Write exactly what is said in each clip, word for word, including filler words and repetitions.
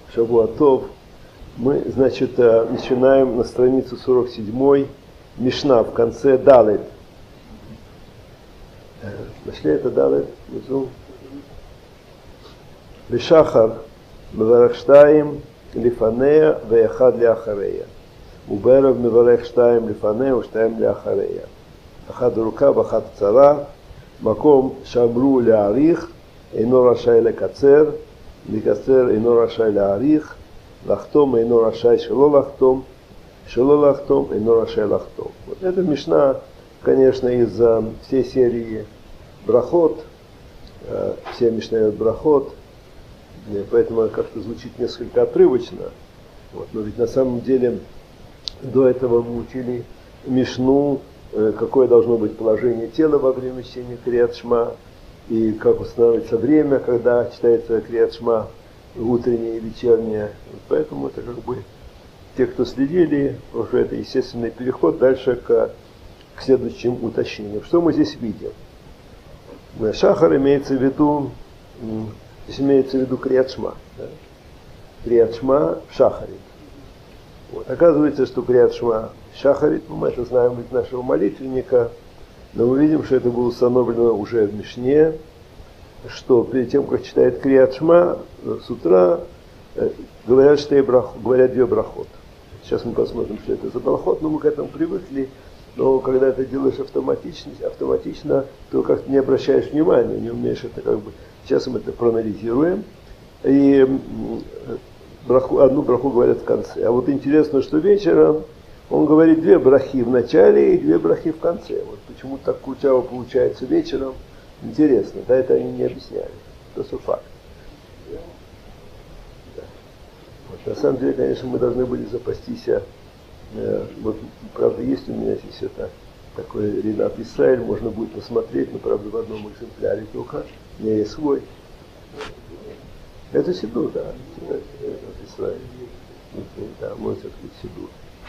Шавуатов. Мы, значит, начинаем на странице сорок семь, Мишна в конце Далет. Нашли это Далет внизу? Лишахар меварах штаим лифанея веяхад ляхарея. Уберав меварах штаим лифанея уштаим ляхарея. Ахад рука вахад цара. Маком шамру ляарих. Эйно рашай лекацер. Ликацер эйно рашай ляарих. Лахтом эйно рашай шело лахтом. Шело лахтом эйно рашай лахтом. Вот это Мишна, конечно, из всей серии брахот. Все Мишнайот брахот. Поэтому как-то звучит несколько отрывочно. Вот. Но ведь на самом деле до этого мы учили Мишну, какое должно быть положение тела во время чтения Крият Шма, и как устанавливается время, когда читается Крият Шма, утреннее и вечернее. Вот поэтому это как бы те, кто следили, уже это естественный переход дальше к, к следующим уточнениям. Что мы здесь видим? Шахар имеется в виду, здесь имеется в виду Крият Шма. Да? Крият Шма в Шахаре. Вот. Оказывается, что Крият Шма Шахарит, мы это знаем из нашего молитвенника, но мы видим, что это было установлено уже в Мишне, что перед тем, как читает Крият Шма, с утра говорят, что брах, говорят две брахот. Сейчас мы посмотрим, что это за брахот, но мы к этому привыкли, но когда это делаешь автоматично, автоматично то как-то не обращаешь внимания, не умеешь это как бы... Сейчас мы это проанализируем, и браху, одну браху говорят в конце. А вот интересно, что вечером он говорит две брахи в начале и две брахи в конце. Вот почему так кучаво получается вечером, интересно. Да, это они не объясняли. Это факт. Да. Вот, на самом деле, конечно, мы должны были запастись. Э, вот, правда, есть у меня здесь это такой Ринат Исраэль, можно будет посмотреть, но, правда, в одном экземпляре только. У меня есть свой. Это Сидур, да. Ринат Исраэль. Да, мой все-таки Сидур.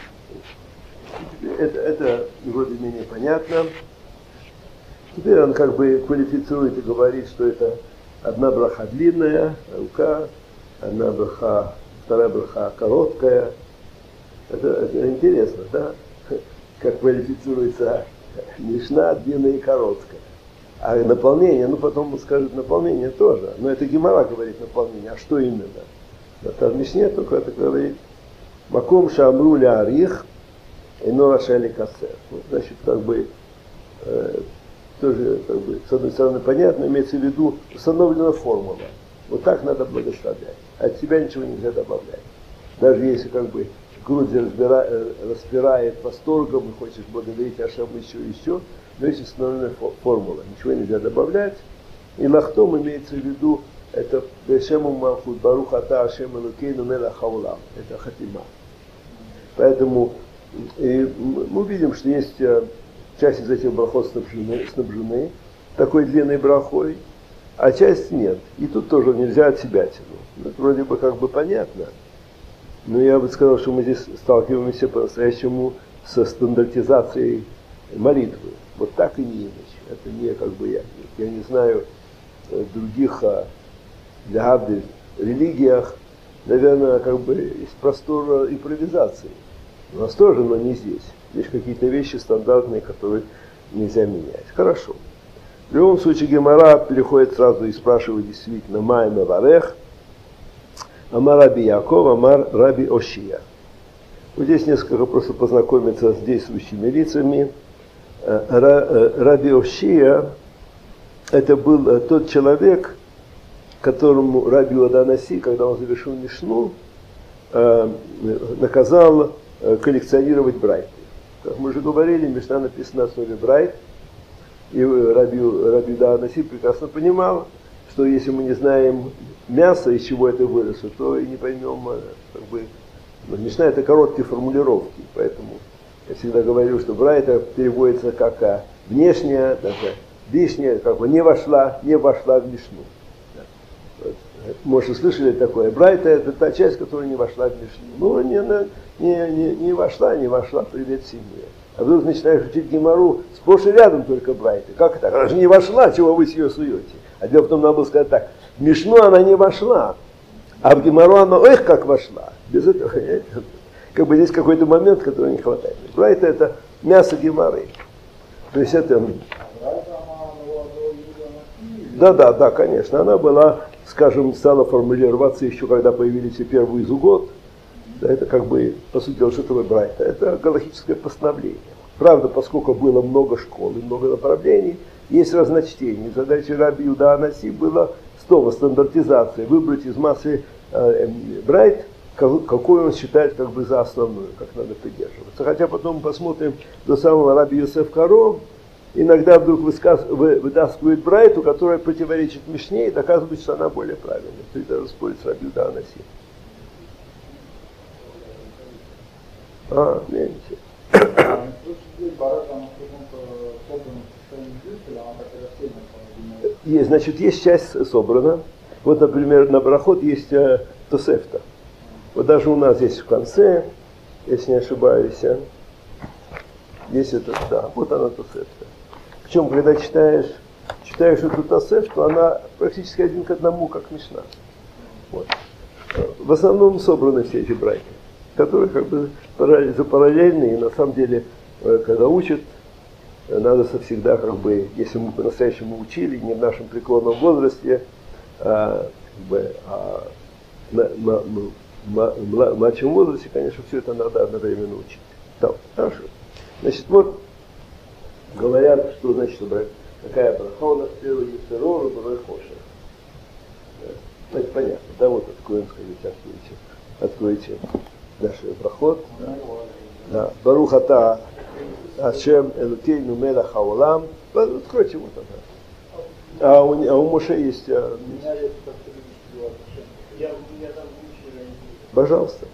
Это, это вроде менее понятно. Теперь он как бы квалифицирует и говорит, что это одна браха длинная, рука, одна браха, вторая браха короткая. Это, это интересно, да? Как квалифицируется Мишна длинная и короткая. А наполнение, ну потом скажут наполнение тоже. Но это Гемара говорит наполнение. А что именно? Это в Мишне только это говорит. Маком шамру ляарих. Эйно рашай лекацер. Вот, значит, как бы, э, тоже, как бы, с одной стороны, понятно, имеется в виду установлена формула. Вот так надо благословлять. От себя ничего нельзя добавлять. Даже если, как бы, грудь разбира, распирает восторгом и хочешь благодарить Ашему еще и еще, но есть установленная формула. Ничего нельзя добавлять. И лахтом имеется в виду, это Бешему Малхут Барух Ата Ашем Элокейну Мелах Хаулам. Это хатима. Поэтому и мы видим, что есть часть из этих брахот снабжены, снабжены такой длинной брахой, а часть нет. И тут тоже нельзя от себя тянуть. Это вроде бы как бы понятно, но я бы сказал, что мы здесь сталкиваемся по-настоящему со стандартизацией молитвы. Вот так и не иначе. Это не как бы я. Я не знаю других для Гавдель религиях, наверное, как бы есть простор импровизации. У нас тоже, но не здесь. Здесь какие-то вещи стандартные, которые нельзя менять. Хорошо. В любом случае Гемара переходит сразу и спрашивает действительно Май Меварех, Амар Раби Яков, Амар Раби Ошия. Вот здесь несколько просто познакомиться с действующими лицами. Раби Ошия это был тот человек, которому Раби Иуда Наси, когда он завершил Мишну, наказал коллекционировать брайты. Как мы уже говорили, Мишна написана на основе брайт, и Раби, Раби Иуда Наси прекрасно понимал, что если мы не знаем мясо, из чего это выросло, то и не поймем, как бы, Мишна это короткие формулировки, поэтому я всегда говорю, что брайта переводится как внешняя, даже лишняя, как бы не вошла, не вошла в Мишну. Может, слышали такое? Брайта – это та часть, которая не вошла в Мишну. Ну, не, не, не, не вошла, не вошла, привет семье. А вдруг начинаешь учить Гемару, сплошь и рядом только Брайта. Как это? Она же не вошла, чего вы с ее суете? А дело в том, надо было сказать так, в Мишну она не вошла. А в Гемару она, ой, как вошла. Без этого, как бы здесь какой-то момент, который не хватает. Брайта это мясо Гемары. То есть это... Да, да, да, конечно. Она была, скажем, стала формулироваться еще, когда появились и первые зугот. Да, это как бы, по сути дела, что такое брайта? Это галахическое постановление. Правда, поскольку было много школ и много направлений, есть разночтения. Задача Раби Юда Анаси была снова стандартизация, выбрать из массы э, брайт, какой он считает как бы за основную, как надо придерживаться. Хотя потом мы посмотрим до самого Раби Йосеф Каро, иногда вдруг высказ, вы, вытаскивает брайту, которая противоречит Мишне и доказывает, что она более правильная. То есть даже спорит с Раби Юда Анаси. А, не, есть, значит, есть часть собрана. Вот, например, на брахот есть э, тосефта. Вот даже у нас есть в конце, если не ошибаюсь, есть это, да, вот она тосефта. Причем, когда читаешь, читаешь эту тосефту, она практически один к одному, как Мишна. Вот. В основном собраны все эти браки, которые как бы запараллельные, и на самом деле, когда учат, надо всегда, как бы, если мы по-настоящему учили, не в нашем преклонном возрасте, а, как бы, а на, на, на, на младшем возрасте, конечно, все это надо одновременно учить. Так, хорошо. Значит, вот говорят, что значит, какая браха у нас первая, Ецерор, Брой Хоша. Ну, это понятно, да, вот откроем, скажите, откройте, откройте наш проход. Да. Да. Барух ата Ашем Элукейну Мелах Хаолам. Откройте вот это. А у, а у Моше есть... А, пожалуйста.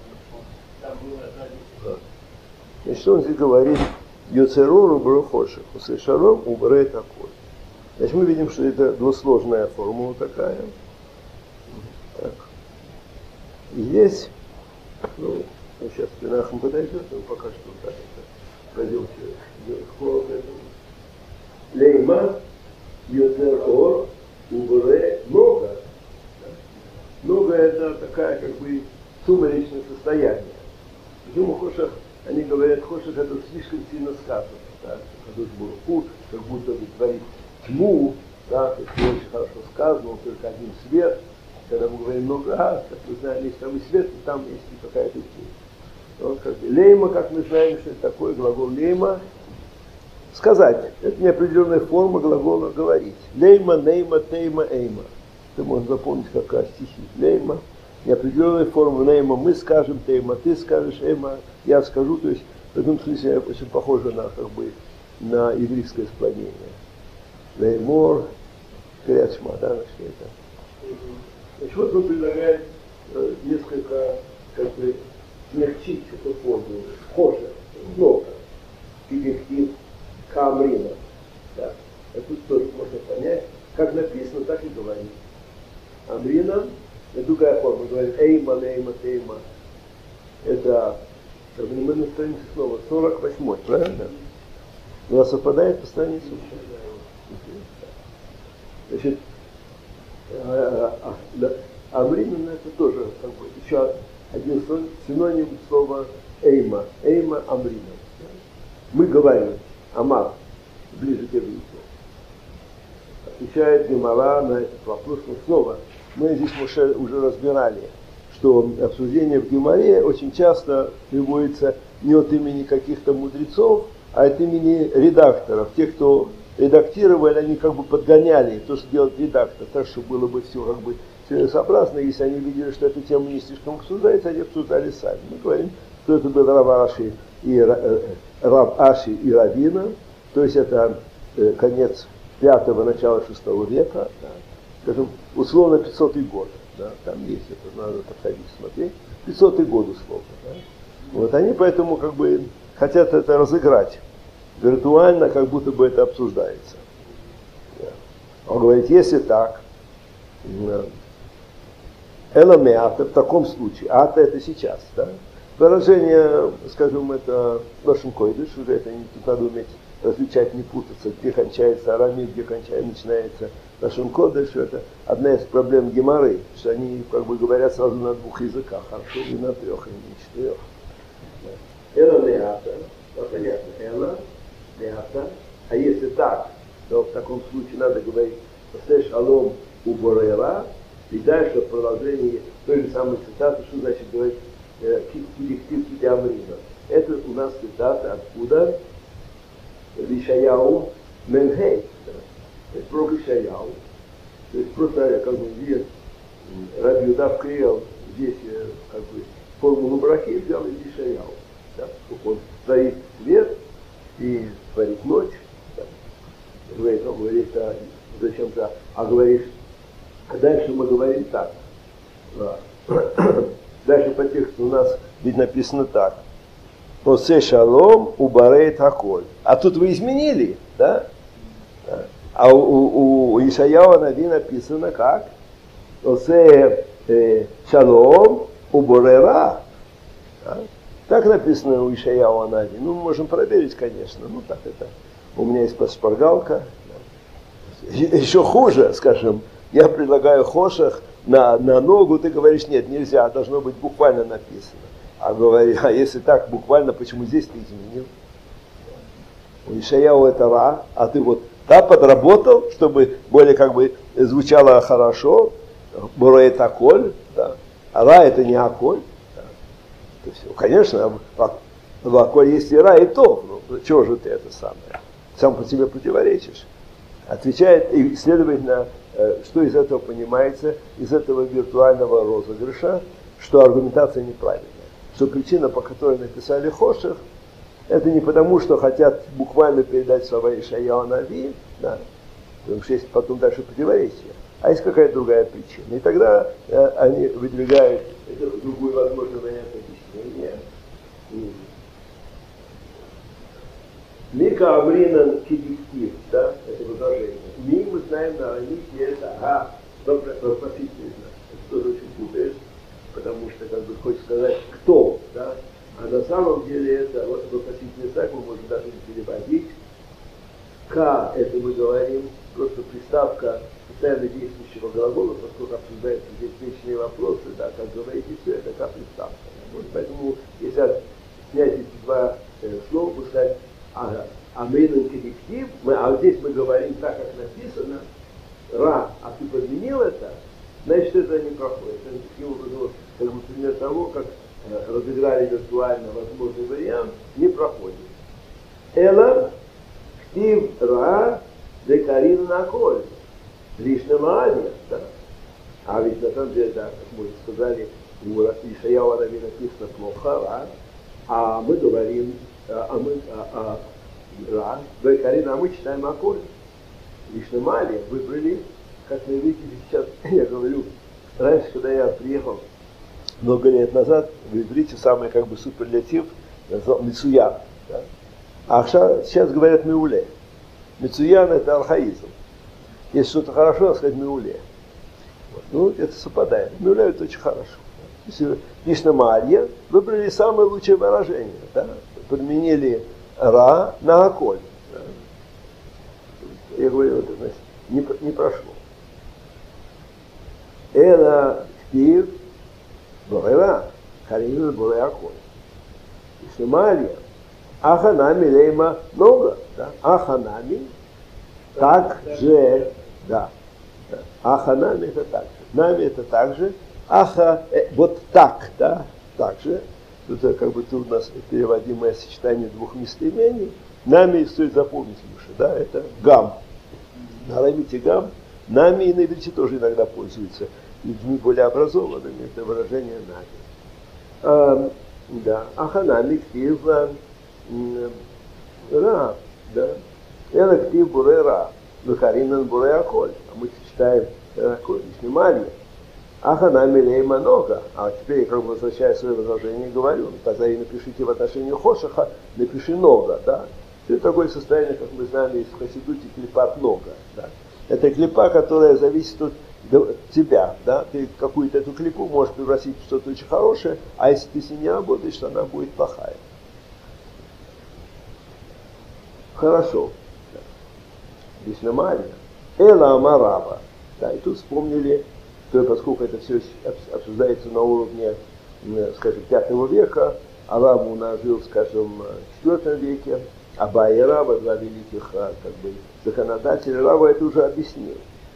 Значит, он здесь говорит Йоцерору Брохоши, Хусейшаром убрай такой. Значит, мы видим, что это двусложная формула такая. Так. И здесь, ну, сейчас Пинахам подойдет, но пока что так это пойдемте делать Лейма, Йоцерор, убрай много. Много это такая, как бы, сумеречное состояние. Почему Хошах, они говорят, Хошах это слишком сильно сказано, да, Кадош Барух Ху, как будто бы творит тьму, да, то есть очень хорошо сказано, он только один свет. Когда мы говорим много, а, как мы знаем, есть там и свет, и там есть и какая-то тень. Вот, как бы, лейма, как мы знаем, что это такое, глагол лейма, сказать, это неопределенная форма глагола говорить. Лейма, нейма, тейма, эйма. Это можно запомнить как стихи. Лейма, неопределенная форма нейма, мы скажем, тейма, ты скажешь, эйма, я скажу, то есть в этом смысле очень похоже на, как бы, на еврейское склонение. Леймор, Криат Шма, да, значит, это. Значит, вот он предлагает э, несколько, как бы, смягчить эту формулу. Хоша, много, пигектив, камрина. Да. А тут тоже можно понять, как написано, так и говорит. Амрина, это другая форма, говорит эйма, нейма, тейма. Это, как бы, мы на странице снова, сорок восьмой, правильно? У нас совпадает по странице? Значит, а, а, да, амрина, это тоже, как бы, еще один синоним слова эйма. Эйма, амрина. Мы говорим, амар, ближе к еврейству. Отвечает Гемара на этот вопрос. Но снова, мы здесь уже, уже разбирали, что обсуждение в Гемаре очень часто приводится не от имени каких-то мудрецов, а от имени редакторов. Те, кто редактировали, они как бы подгоняли то, что делает редактор, так, чтобы было бы все как бы целесообразно. Если они видели, что эта тема не слишком обсуждается, они обсуждали сами. Мы говорим, что это был Рав Аши и, Рав Аши и Равина, то есть это конец пятого, начало шестого века, да, скажем, условно пятисотый год, да, там есть, это надо подходить, смотреть, пятисотый год условно. Да. Вот они поэтому как бы хотят это разыграть виртуально, как будто бы это обсуждается. Да. Он говорит, если так, эламеата в таком случае, ата это сейчас, да, выражение, скажем, это лошен койдыш, уже это не тут надо уметь различать, не путаться, где кончается арамид, где кончается, начинается лашон кодеш. Это одна из проблем геморы, что они как бы говорят сразу на двух языках, хорошо, и на трех, и на четырех. Эла леата, понятно, эла леата. А если так, то в таком случае надо говорить «Се шалом у борера», и дальше в продолжении той же самой цитаты, что значит говорить «Кидиктив кидиамрина». Это у нас цитата откуда? Ишаяу Менхей. То есть про Ишаяу. То есть просто как бы здесь Раби Юда вклеил здесь как бы формулу брахи взял из Ишаяу. Да? Он творит свет и творит ночь. Да? Говорит, он говорит, а зачем-то, а говоришь, а дальше мы говорим так. Дальше по тексту у нас ведь написано так. Осе шалом убарейт аколь. А тут вы изменили, да? А у, у, у Ишаяу Нави написано как? Осе э, шалом убарера. Да? Так написано у Ишаяу Нави. Ну, мы можем проверить, конечно. Ну, так это. У меня есть шпаргалка. Еще хуже, скажем, я предлагаю хошах на, на ногу, ты говоришь, нет, нельзя, должно быть буквально написано. А говори, а если так буквально, почему здесь ты изменил? У Ишаяу это ра, а ты вот да, подработал, чтобы более как бы звучало хорошо. Бура это аколь, да. А ра это не аколь. Да. Это все. Конечно, в аколь есть и ра, и то. Ну, чего же ты это самое? Сам по себе противоречишь. Отвечает, и, следовательно, что из этого понимается, из этого виртуального розыгрыша, что аргументация неправильная. Что причина, по которой написали хоших, это не потому, что хотят буквально передать слова Ишаяу Нави, да, потому что есть потом дальше противоречие, а есть какая-то другая причина. И тогда э, они выдвигают это другую возможную вариант объяснения. Мика Амринан Кидиктив, да, это возражение. Ми, мы знаем на арамите, это а, вопросительный знак. Это тоже очень путаешь, потому что, как бы, хочешь сказать, кто, да, а на самом деле это вот вопросительный знак, мы можем даже не переводить. К, это мы говорим, просто приставка постоянно действующего глагола, поскольку обсуждаются здесь вечные вопросы, да, как говорите, все это как приставка. Вот, поэтому, если снять эти два э, слова, пускать Ага. А мейнен коллектив, мы, а здесь мы говорим так, как написано, ра, а ты подменил это, значит, это не проходит. Это таким образом, как бы пример того, как э, разыграли виртуально возможный вариант, не проходит. Эла, ктив ра, декарин на коль. Лишним алия, да. А ведь на самом деле, да, как мы сказали, у Ишаяу Нави написано плохо, ра, а мы говорим, а мы, а, а, а мы читаем аколь. Лично Мали выбрали, как вы видите сейчас, я говорю, раньше, когда я приехал много лет назад, в иврите самый как бы суперлятив назвал Мицуян. Да? А сейчас говорят Меуле. Мицуян это архаизм. Если что-то хорошо, надо сказать Меуле. Вот. Ну, это совпадает. Меуле это очень хорошо. Если лично Малья выбрали самое лучшее выражение. Да? Подменили ра на аколь. Да. Я говорю, это значит, не, не прошло. Это ктив борера, харин боре аколь. Если Малия, аханами лейма много, да? Аханами так же, да. да. Аханами это так же. Нами это так же. Аха, э, вот так, да, так же. Это как бы трудно переводимое сочетание двух местоимений. Нами стоит запомнить лучше, да, это гам. На арамите гам, нами и на иврите тоже иногда пользуются людьми более образованными, это выражение нами. А, да, аханами ктив ра, да, это ктив буре ра, вахаринан буре аколь, а мы читаем аколь, снимали. Аханами лейма много. А теперь, как бы возвращая свое возражение, говорю, ну, тогда и напишите в отношении хошаха, напиши много, да. Это такое состояние, как мы знаем, есть в хасидуте клипат много, да. Это клипа, которая зависит от тебя, да. Ты какую-то эту клипу можешь превратить в что-то очень хорошее, а если ты с ней не работаешь, то она будет плохая. Хорошо. Бишнамария. Эла Амараба. Да, и тут вспомнили, что поскольку это все обсуждается на уровне, скажем, пятого века, а Рава у нас жил, скажем, в четвёртом веке, Абай и Рава, два великих как бы, законодателя, Рава это уже объяснил.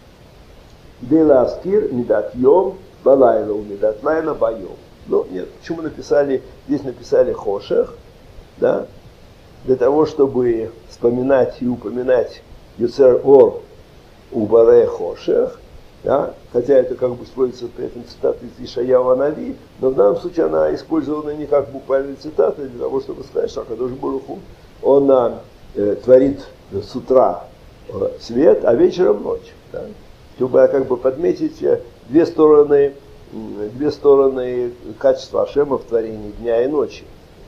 Бела Аскир, Медат Йом, Балайла у Медат Лайла, Байом. Ну, нет, почему написали, здесь написали Хошех, да, для того, чтобы вспоминать и упоминать Юцер Ор Убаре Хошех, да, хотя это как бы используется при этом цитата из Ишаява Нави, но в данном случае она использована не как буквальная цитата, для того, чтобы сказать, что Акадош Барух Ху, он э, творит с утра э, свет, а вечером ночь. Да, чтобы как бы подметить две стороны, две стороны качества Ашема в творении дня и ночи.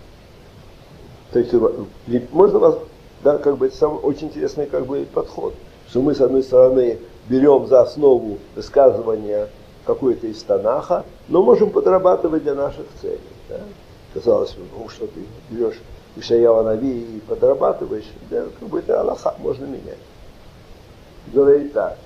То есть можно вас, да, как бы это самый очень интересный как бы подход, что мы с одной стороны берем за основу высказывания какой-то из Танаха, но можем подрабатывать для наших целей. Да? Казалось бы, ну что ты берешь Ишаява Нави и подрабатываешь, да, как бы это Аллаха можно менять. Говорит так.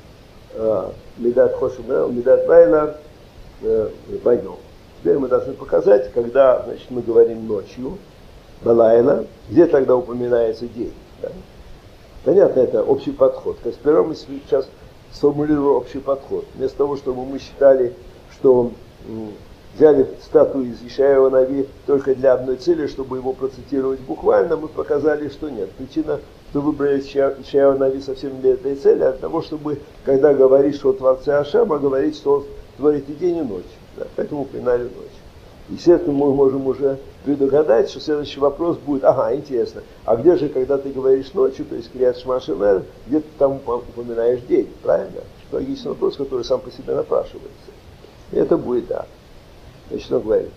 Медат Хошем, Медат Байла, Байом. Теперь мы должны показать, когда, значит, мы говорим ночью, Балайла, где тогда упоминается день. Да? Понятно, это общий подход. То есть, первым мы сейчас сформулируем общий подход. Вместо того, чтобы мы считали, что взяли статую из Ишаява Нави только для одной цели, чтобы его процитировать буквально, мы показали, что нет. Причина, что выбрали Ишаява Нави совсем для этой цели, от того, чтобы, когда говоришь о Творце Ашема, говорить, что он творит и день, и ночь. Да? Поэтому упоминали ночь. Естественно, мы можем уже предугадать, что следующий вопрос будет, ага, интересно, а где же, когда ты говоришь ночью, то есть Криат Шма Шемер, где ты там упоминаешь день, правильно? Логичный вопрос, который сам по себе напрашивается. И это будет да. Значит, он говорит,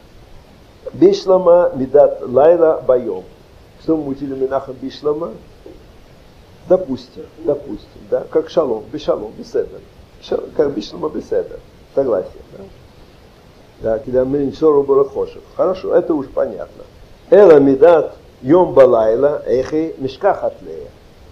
Бишлама Медат Лайла Байом. Что мы учили Минахам Бишлама? Допустим, допустим, да, как шалом, бешалом, беседа. Как Бишлама беседа. Согласие, да? Да, когда мы ничего барахошев. Хорошо, это уже понятно. Эла Медат Йом Балайла Эхи Мишкахатлея.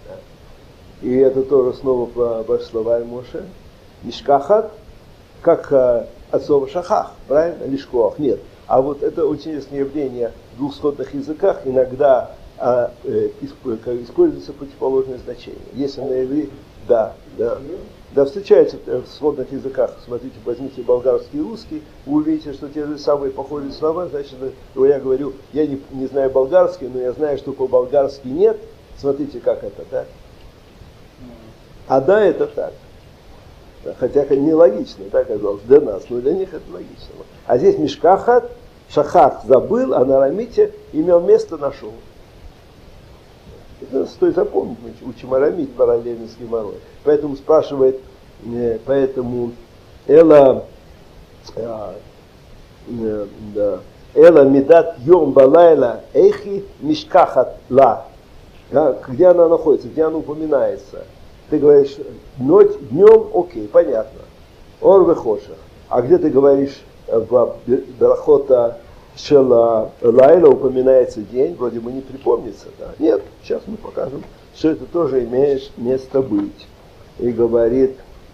И это тоже снова по Башславай Моше. Мишкахат, как а, от слова шахах, правильно? Лишкоах, нет. А вот это очень интересное явление в двух сходных языках. Иногда а, э, используется противоположное значение. Если на иврите, да, да. Да, встречается в сходных языках. Смотрите, возьмите болгарский и русский, вы увидите, что те же самые похожие слова. Значит, я говорю, я не, не знаю болгарский, но я знаю, что по-болгарски нет. Смотрите, как это, да? А да, это так. Хотя это нелогично, да, казалось, для нас, но для них это логично. А здесь Мишкахат, Шахах забыл, а на арамите имел место, нашел. Это стоит запомнить, мы учим арамит параллельно с геморрой. Поэтому спрашивает, поэтому Эла, Эла Медат Йом Балайла Эхи Мишкахат Ла. Где она находится, где она упоминается? Ты говоришь, ночь, днем, окей, понятно. Ор вехошах. А где ты говоришь в Берахота Шела Лайла упоминается день, вроде бы не припомнится, да? Нет, сейчас мы покажем, что это тоже имеет место быть. И говорит,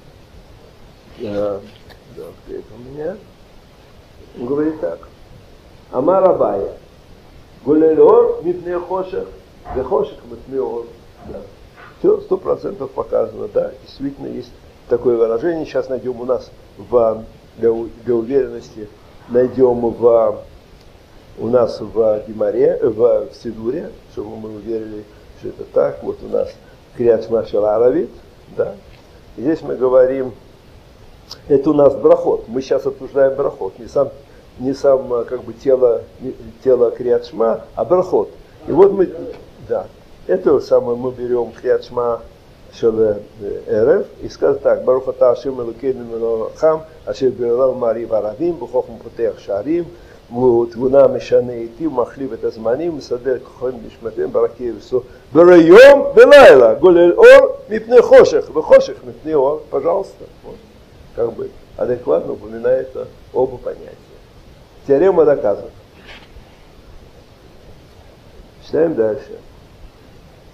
э, да, где это у меня? Он говорит так. Амар Абая. Гулелор мипне хошах, вехошах мипне ор. Да. Все сто процентов показано, да, действительно есть такое выражение. Сейчас найдем у нас в, для, для уверенности, найдем в, у нас в Гемаре, в, в Сидуре, чтобы мы уверили, что это так. Вот у нас Криат Шма Шел Аравит, да. И здесь мы говорим, это у нас брахот. Мы сейчас обсуждаем брахот, не сам, не сам как бы тело, тело Криат Шма, а брахот. И вот мы, да. Это самое мы берем Криат Шма Шел Эрев и скажем так: Барух ата Ашем Элокейну мелech хаолам, ашер бирал мари варавим, бхохма потех шарим, ותבונה משנה איתי, ומחליף את הזמנים, מסדר כוחם נשמתם ברקיע וסוף. ביום בלילה, גולל אור מפני חושך, וחושך מפני אור, пожалуйста. Вот. Как бы адекватно упоминается оба понятия. Теорема доказана. Читаем дальше.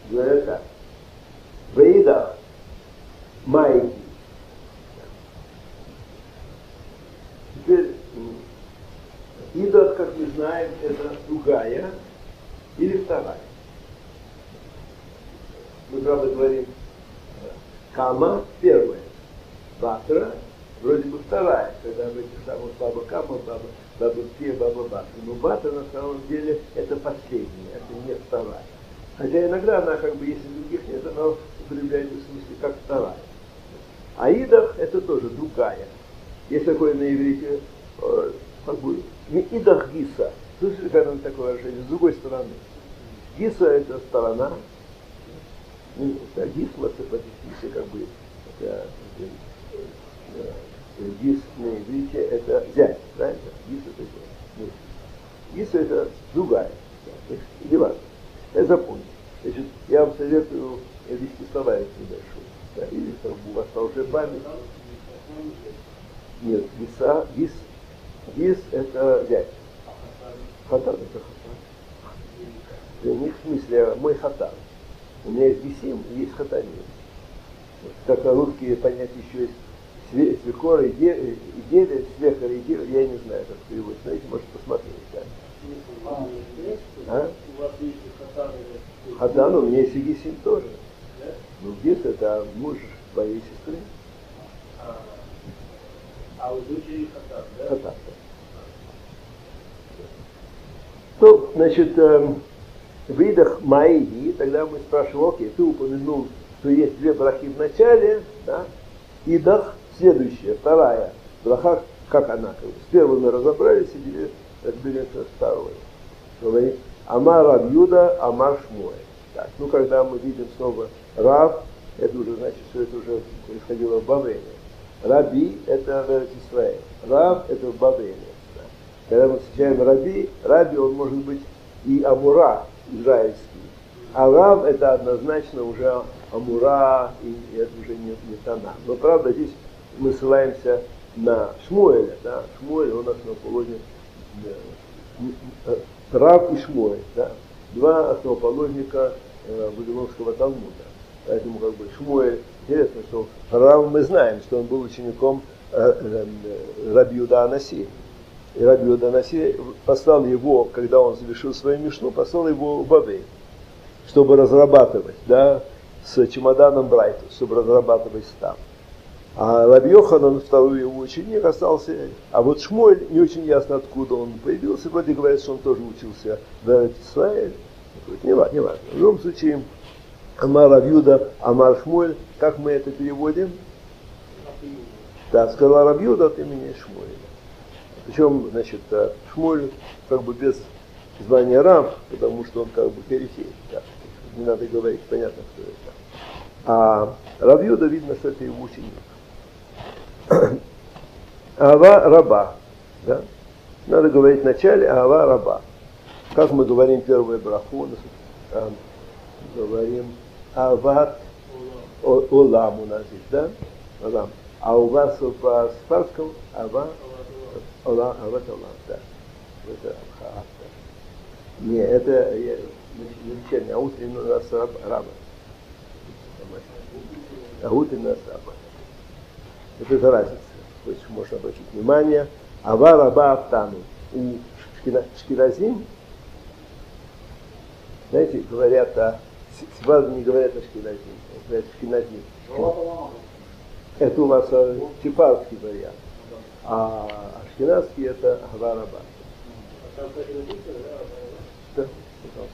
говорят так. Ваидах майки. Теперь идах, как мы знаем, это другая или вторая. Мы, правда, говорим кама первая, батра вроде бы вторая, когда в этих самых баба кама, баба, баба пе, баба батра. Но батра на самом деле это последняя, это не вторая. Хотя иногда она, как бы, если других нет, она употребляется в смысле как вторая. А идах это тоже другая. Есть такое на иврите, э, как бы, не идах гиса. Слышали, когда такое выражение, с другой стороны. Гиса это сторона. Ну, это гисма, это как бы, это, это, гис на иврите это взять, правильно? Гис это взять. Гис это другая. Или важно. Я запомню. Значит, я вам советую вести словарик небольшой. Да, или там у вас уже память. Нет, гиса, гис, гис это взять. Хатан это хатан. Для них в смысле мой хатан. У меня есть гисим, есть хатаним. Вот, так русские понятия еще есть свекор и деверь, свекор и деверь, я не знаю, как переводится. Знаете, можете посмотреть. Да. А? У вас есть хатан? Хатан, у меня есть и гисим тоже. Да? Ну, гис это муж твоей сестры. А, а у дочери хатан, да? Хатан, да. Ну, значит, э, в идах маиги, тогда мы спрашиваем, окей, ты упомянул, что есть две брахи в начале, да? Идах следующая, вторая браха, как она? Как бы, с первой мы разобрались, и теперь разберемся с второй. Говорит, Амар Рав Юда, Амар Шмуэль. Так, ну, когда мы видим снова Рав, это уже значит, что это уже происходило в Бавеле. Раби – это в Израиле. Рав – это в Бавеле. Да. Когда мы встречаем Раби, Раби, он может быть и Амура израильский. А Рав – это однозначно уже Амура, и это уже не, не Тана. Но, правда, здесь мы ссылаемся на Шмуэля. Да? Шмуэль, он основоположник да, Рав и Шмуэль. Да? Два основоположника э, Вавилонского Талмуда. Поэтому как бы Шмуэль, интересно, что Рав мы знаем, что он был учеником э, э, Раби Юда Анаси. И Раби Юда Анаси послал его, когда он завершил свою мишну, послал его в Бавель, чтобы разрабатывать, да, с чемоданом Брайту, чтобы разрабатывать там. А Раби Йоханан, второй его ученик, остался. А вот Шмуэль, не очень ясно, откуда он появился. Вроде говорят, что он тоже учился в Израиле. Не важно, не важно. В любом случае, Амар Рав Юда, Амар Шмуэль, как мы это переводим? Да, сказал Рав Юда от имени Шмуэля. Причем, значит, Шмуэль как бы без звания Рав, потому что он как бы периферий. Да. Не надо говорить, понятно, кто это. А Рав Юда, видно, что это его ученик. Ава раба. Да? Надо говорить вначале ава раба. Как мы говорим первую браху, а, говорим ават олам у нас здесь, да? Олам. А у вас в спарском ава олам, ават олам, да. Это хаат. Не, это вечерний, а утренний у нас раба. А утренний у нас раба. Это, это разница. То есть можно обратить внимание. Ава раба автану. У шкиразим, знаете, говорят о... Сразу не говорят о шкиразим, говорят шкиназим. Это у вас сефардский вариант. А ашкеназский это ава раба. Да, пожалуйста.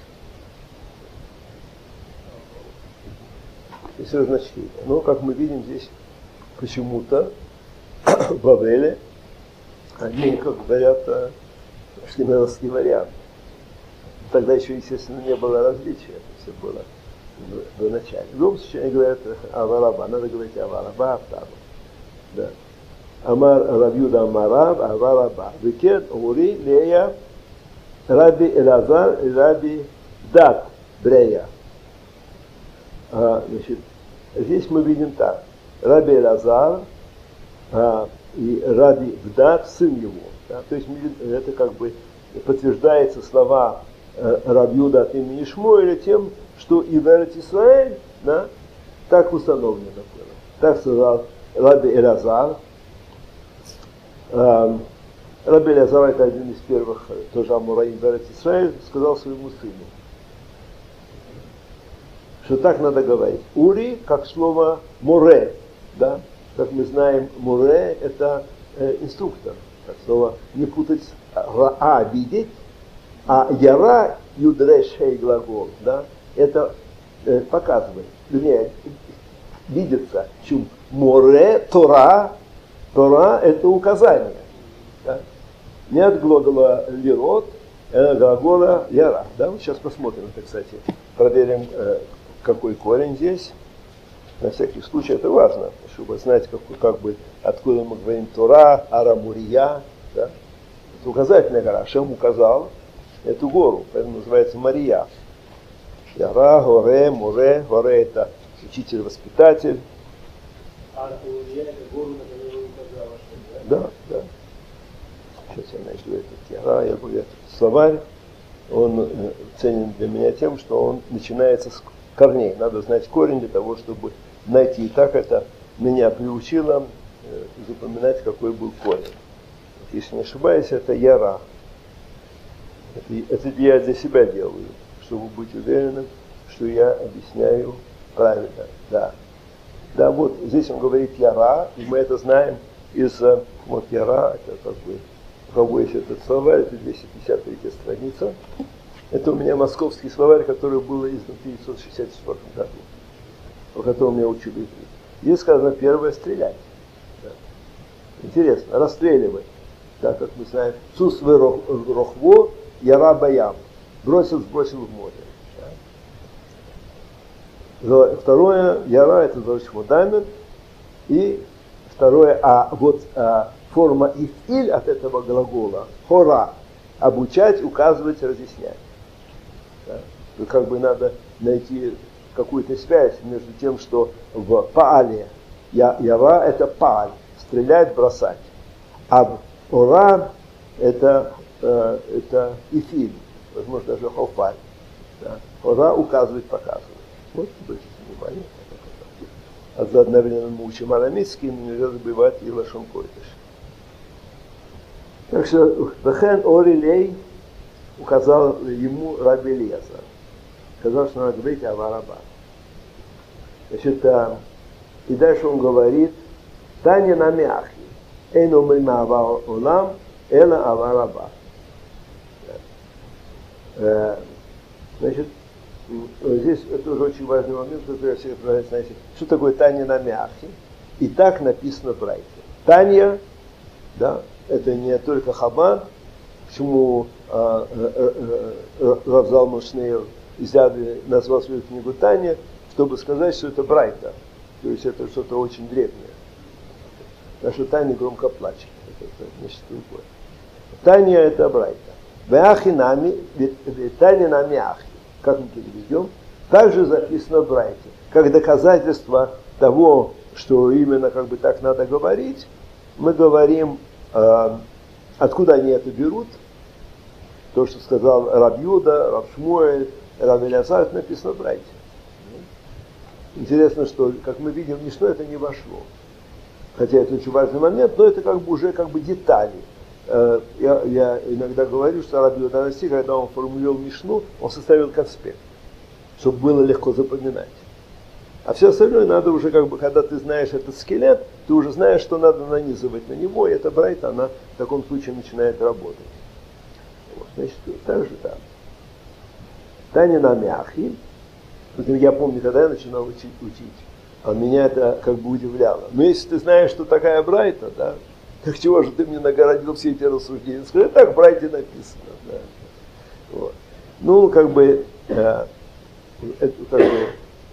Здесь разночтение. Но, как мы видим, здесь почему-то в Бавеле они, как говорят, ашкеназский вариант. Тогда еще, естественно, не было различия. Это все было в, в начале. В любом случае, они говорят авараба. Надо говорить авараба, автану. Да. Амар Рав Юда Амарав, авараба. Викет, Ури, Лея, Раби Элазар и Раби Дат Брея. А, значит, здесь мы видим так. Раби Элазар а, и Раби Дат, сын его. Да? То есть это как бы подтверждается слова Рав Юда от имени Шмуэля тем, что и в Эрец Исраэль, да, так установлено было. Так сказал Раби Элазар. Раби Элазар, это один из первых тоже амураим в Эрец Исраэль, сказал своему сыну, что так надо говорить. Ури, как слово море, да, как мы знаем, море это э, инструктор, как слово не путать а видеть, а яра юдрешей глагол, да, это э, показывает, вернее, видится, чем море, Тора, Тора это указание, да? Не от глагола лирот, а от глагола яра, да, вот сейчас посмотрим, это, кстати, проверим, э, какой корень здесь. На всякий случай это важно, чтобы знать, как, как бы, откуда мы говорим Тора, Арамурия. Да? Это указательная гора. Шем указал эту гору, поэтому называется Мария. Яра, Горе, Море. Горе это учитель-воспитатель. Арамурия это гору, на которую указал. Да, да. Сейчас я найду этот Яра, я говорю, этот словарь. Он ценен для меня тем, что он начинается с корней. Надо знать корень для того, чтобы найти. И так это меня приучило э, запоминать, какой был корень. Если не ошибаюсь, это яра. Это, это я для себя делаю, чтобы быть уверенным, что я объясняю правильно. Да. Да, вот здесь он говорит яра, и мы это знаем из вот яра, это как бы, у кого есть этот словарь, это двести пятьдесят третья страница. Это у меня московский словарь, который был издан в тысяча девятьсот шестьдесят четвёртом году, по которому я учил иврит. Здесь сказано первое стрелять. Да. Интересно, расстреливать. Так как мы знаем, сус вы рохво, яра баям. Бросил, сбросил в море. Да. Второе, яра, это значит мудамин. И второе, а вот а, форма ифиль от этого глагола, хора, обучать, указывать, разъяснять. Да. То как бы надо найти какую-то связь между тем, что в паале я, яра это пааль, стрелять, бросать. А в ора это, э, это ифиль, возможно даже хофаль. Да. Ора указывает, показывает. Вот, обратите внимание. А за одновременно мы учим арамейский, но нельзя забывать и лашон койдыш. Так что Вехен Орилей указал ему Раби Элиазар. Сказал, что надо говорить Авараба. Значит, и дальше он говорит, Таня на мяхи, эйну мильма ава улам, эла Авараба. Значит, здесь это уже очень важный момент, который я всегда правильно знаете. Что такое Таня на мяхи? И так написано в Брайте. Таня, да, это не только Хабад, почему Рав Залман Шнеер изрядно назвал свою книгу Таня, чтобы сказать, что это Брайта, то есть это что-то очень древнее. Потому что Таня громко плачет, это, это нечто другое. Таня это Брайта. Веахи нами, Таня нами ахи, как мы переведем, также записано в Брайте, как доказательство того, что именно как бы так надо говорить, мы говорим, э, откуда они это берут. То, что сказал Рав Юда, Рав Шмуэль, Рав Элиазар, это написано в Брайте. Интересно, что, как мы видим, ничто это не вошло. Хотя это очень важный момент, но это как бы уже как бы детали. Э, я, я иногда говорю, что Рав Юда Наси, когда он формулировал Мишну, он составил конспект, чтобы было легко запоминать. А все остальное надо уже, как бы, когда ты знаешь этот скелет, ты уже знаешь, что надо нанизывать на него, и эта брайта, она в таком случае начинает работать. Вот, значит, так же там. Таня на мяхи. Я помню, когда я начинал учить, учить, а меня это как бы удивляло. Но если ты знаешь, что такая брайта, да, так чего же ты мне нагородил все эти рассуждения? Скажи, так в брайте написано. Да. Вот. Ну, как бы, э, это, как бы,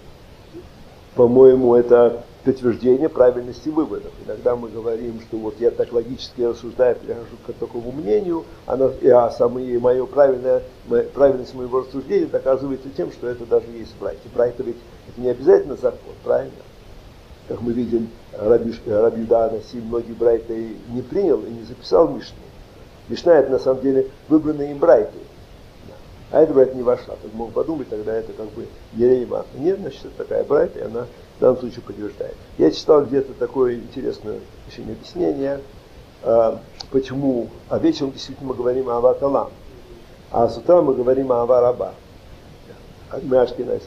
по-моему, это подтверждение правильности выводов. Иногда мы говорим, что вот я так логически рассуждаю, прихожу к такому мнению, оно, а самое, мое правильное, правильность моего рассуждения доказывается тем, что это даже есть в Брайте. Брайта ведь это не обязательно закон, правильно? Как мы видим, Раби Юда Анаси многие Брайта не принял и не записал Мишну. Мишна это на самом деле выбранные им Брайты. А эта братья не вошла. Так мог подумать, тогда это как бы Ерея Марта. Нет, значит, это такая братья, она в данном случае подтверждает. Я читал где-то такое интересное еще объяснение, почему, а вечером действительно мы говорим о Ават Олам, а с утра мы говорим о Ава Раба. Мы ашкенази.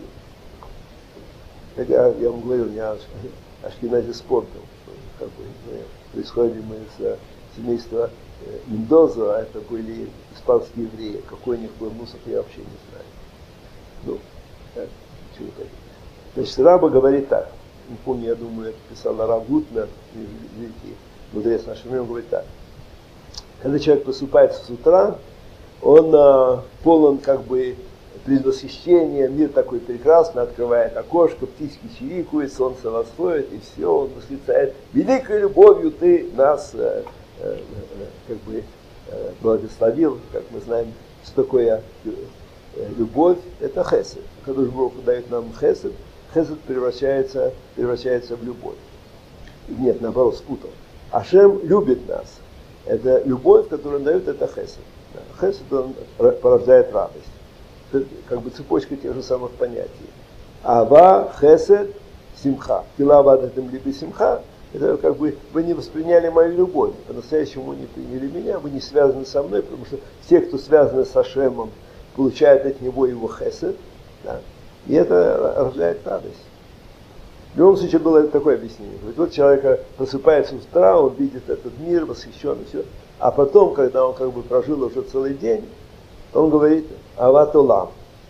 Я, я вам говорил, не ашкенази спортом. Как бы, мы происходим из семейства Мендоза, а это были испанские евреи. Какой у них был мусор, я вообще не знаю. Ну, так, чего так. Значит, Раба говорит так. Не помню, я думаю, это писал Рав Гутнер, великий мудрец нашего времени, он говорит так. Когда человек просыпается с утра, он а, полон как бы предвосхищения, мир такой прекрасный, открывает окошко, птички чирикают, солнце восходит, и все, он восклицает: великой любовью ты нас э, э, э, как бы э, благословил. Как мы знаем, что такое э, любовь, это хесед. Когда Бог дает нам хесед, хесед превращается, превращается в любовь. Нет, наоборот, спутал. Ашем любит нас. Это любовь, которую он дает, это хесед. Хесед, он порождает радость. Это как бы цепочка тех же самых понятий. Ава, хесед, симха. Килава дадим либо симха. Это как бы вы не восприняли мою любовь. По-настоящему не приняли меня, вы не связаны со мной, потому что все, кто связаны с Ашемом, получают от него его хесед. Да, и это рождает радость. В любом случае было такое объяснение. Вот человек просыпается с утра, он видит этот мир, восхищен и все. А потом, когда он как бы прожил уже целый день, он говорит «Ават Олам».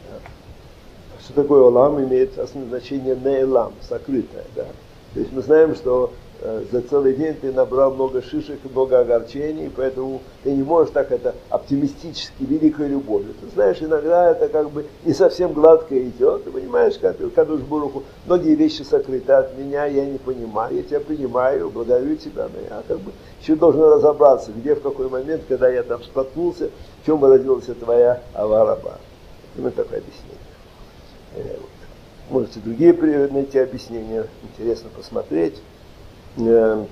Что такое Олам? Имеет основное значение «неэлам», сокрытое. Да? То есть мы знаем, что э, за целый день ты набрал много шишек, много огорчений, поэтому ты не можешь так это оптимистически, великой любовью. Ты знаешь, иногда это как бы не совсем гладко идет. Ты понимаешь, как ты, Кадош Барух Ху, многие вещи сокрыты от меня, я не понимаю, я тебя принимаю, благодарю тебя, но я как бы еще должен разобраться, где, в какой момент, когда я там споткнулся, в чем родилась твоя Ава Раба. Ну, такое объяснение. Можете другие найти объяснения, интересно посмотреть. Что-то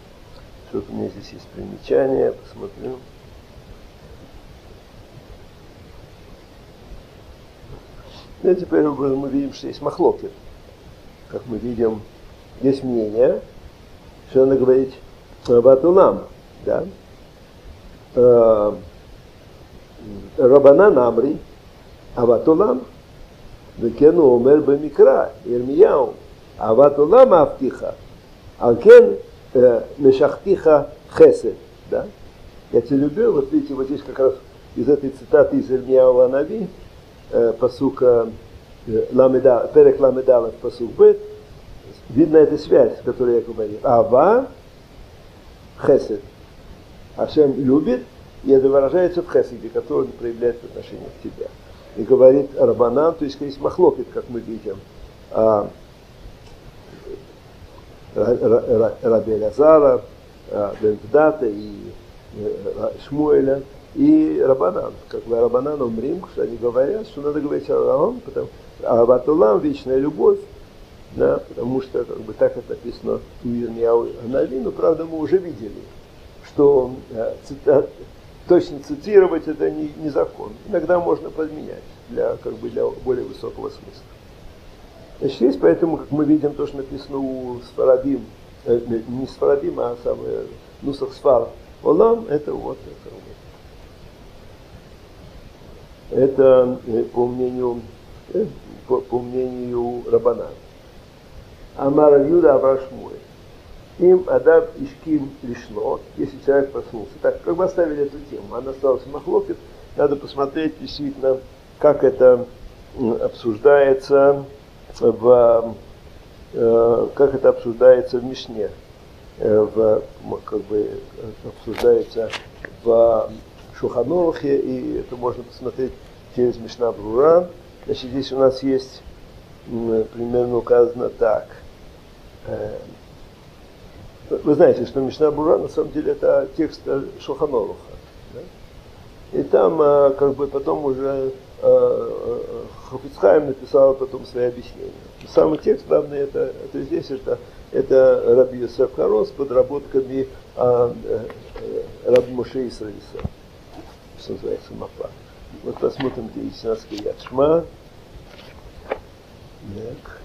у меня здесь есть примечание, посмотрю. Ну, теперь мы видим, что есть махлокет. Как мы видим, есть мнение, что надо говорить Ават Олам, да? Рабанан Амри, Ават Олам, וכן הוא אומר במקרא, ירמיהו, אהבת עולם אהבתיך, על כן משכתיך חסד. Да? Я тебя любил, вот видите, вот здесь как раз из этой цитаты из Ирмияу Анави, пасук Ламеда, перек Ламедалов, пасук Бет, видна эта связь, о которой я говорил. Ава, хесед. Ашем любит, и это выражается в хеседе, который он проявляет в отношении к тебе. И говорит Рабанан, то есть есть махлокет, как мы видим, а, Раби Элязара, Бен Гдата и Шмуэля, и Рабанан. Как бы Рабанан умрим, что они говорят, что надо говорить о Рабанан, потому Ават Олам, вечная любовь, да, потому что как бы так это написано у Ирмияу Анави, но правда мы уже видели, что цитат, точно цитировать это не, не закон. Иногда можно подменять для, как бы, для более высокого смысла. Значит, есть поэтому, как мы видим, то, что написано у Сфарадим, э, не Сфарадим, а самое Нусах Сфар Олам, это вот это, это по мнению, э, по, по мнению Рабанан. Амар Юда Авар Шмуэль. Им адаб ишким лишно, если человек проснулся. Так, как бы оставили эту тему, она осталась в махлокет, надо посмотреть действительно, как это обсуждается в, как это обсуждается в Мишне, в, как бы обсуждается в Шулхан Арухе, и это можно посмотреть через Мишна Брура. Значит, здесь у нас есть примерно указано так. Вы знаете, что Мишна Брура на самом деле это текст Шулхан Аруха. Да? И там как бы потом уже Хафец Хаим написал потом свои объяснения. Самый текст главный это, это здесь это, это Раби Йосеф Каро с подработками а, Раби Моше Исраиса, что называется Мапа. Вот посмотрим перечисление Крият Шма. Так.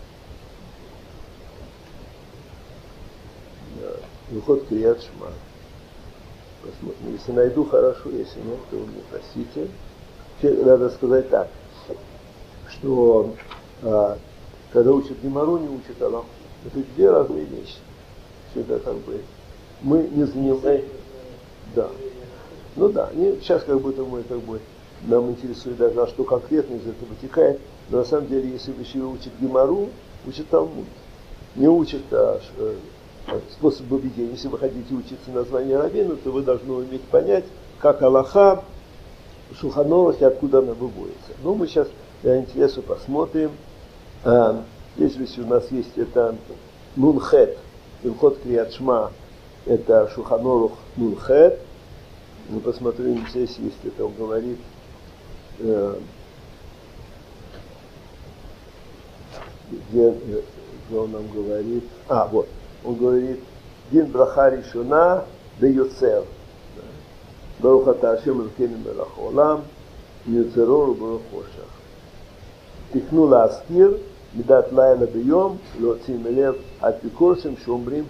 Да. Выход Крият Шма. Посмотрим. Если найду, хорошо, если нет, то вы мне простите. Надо сказать так, что а, когда учат Гемару, не учат Аллаху. Это две разные вещи. Все это как бы мы не занимаем. Да. Ну да, не, сейчас как будто мы как бы нам интересует даже, а что конкретно из этого вытекает. Но на самом деле, если вы еще учат Гемару, учат Талмуд. Не учат а, а, способы ведения. Если вы хотите учиться на знание раввина, то вы должны уметь понять, как Аллаха, Шулхан Арух и откуда она выводится. Ну, мы сейчас для интереса посмотрим. А, здесь у нас есть это Нунхет, Илхот Крият Шма, это Шулхан Арух Нунхет. Мы посмотрим, здесь есть это, он говорит, э, где, где он нам говорит, а, вот, он говорит, Дин браха ришуна де йоцер, барух ата Ашем элокейну мелech haolam, миюцеро убарух хошах. תקנו להזכיר מידת לילה ביום, להוציא מלב האפיקורסים שאומרים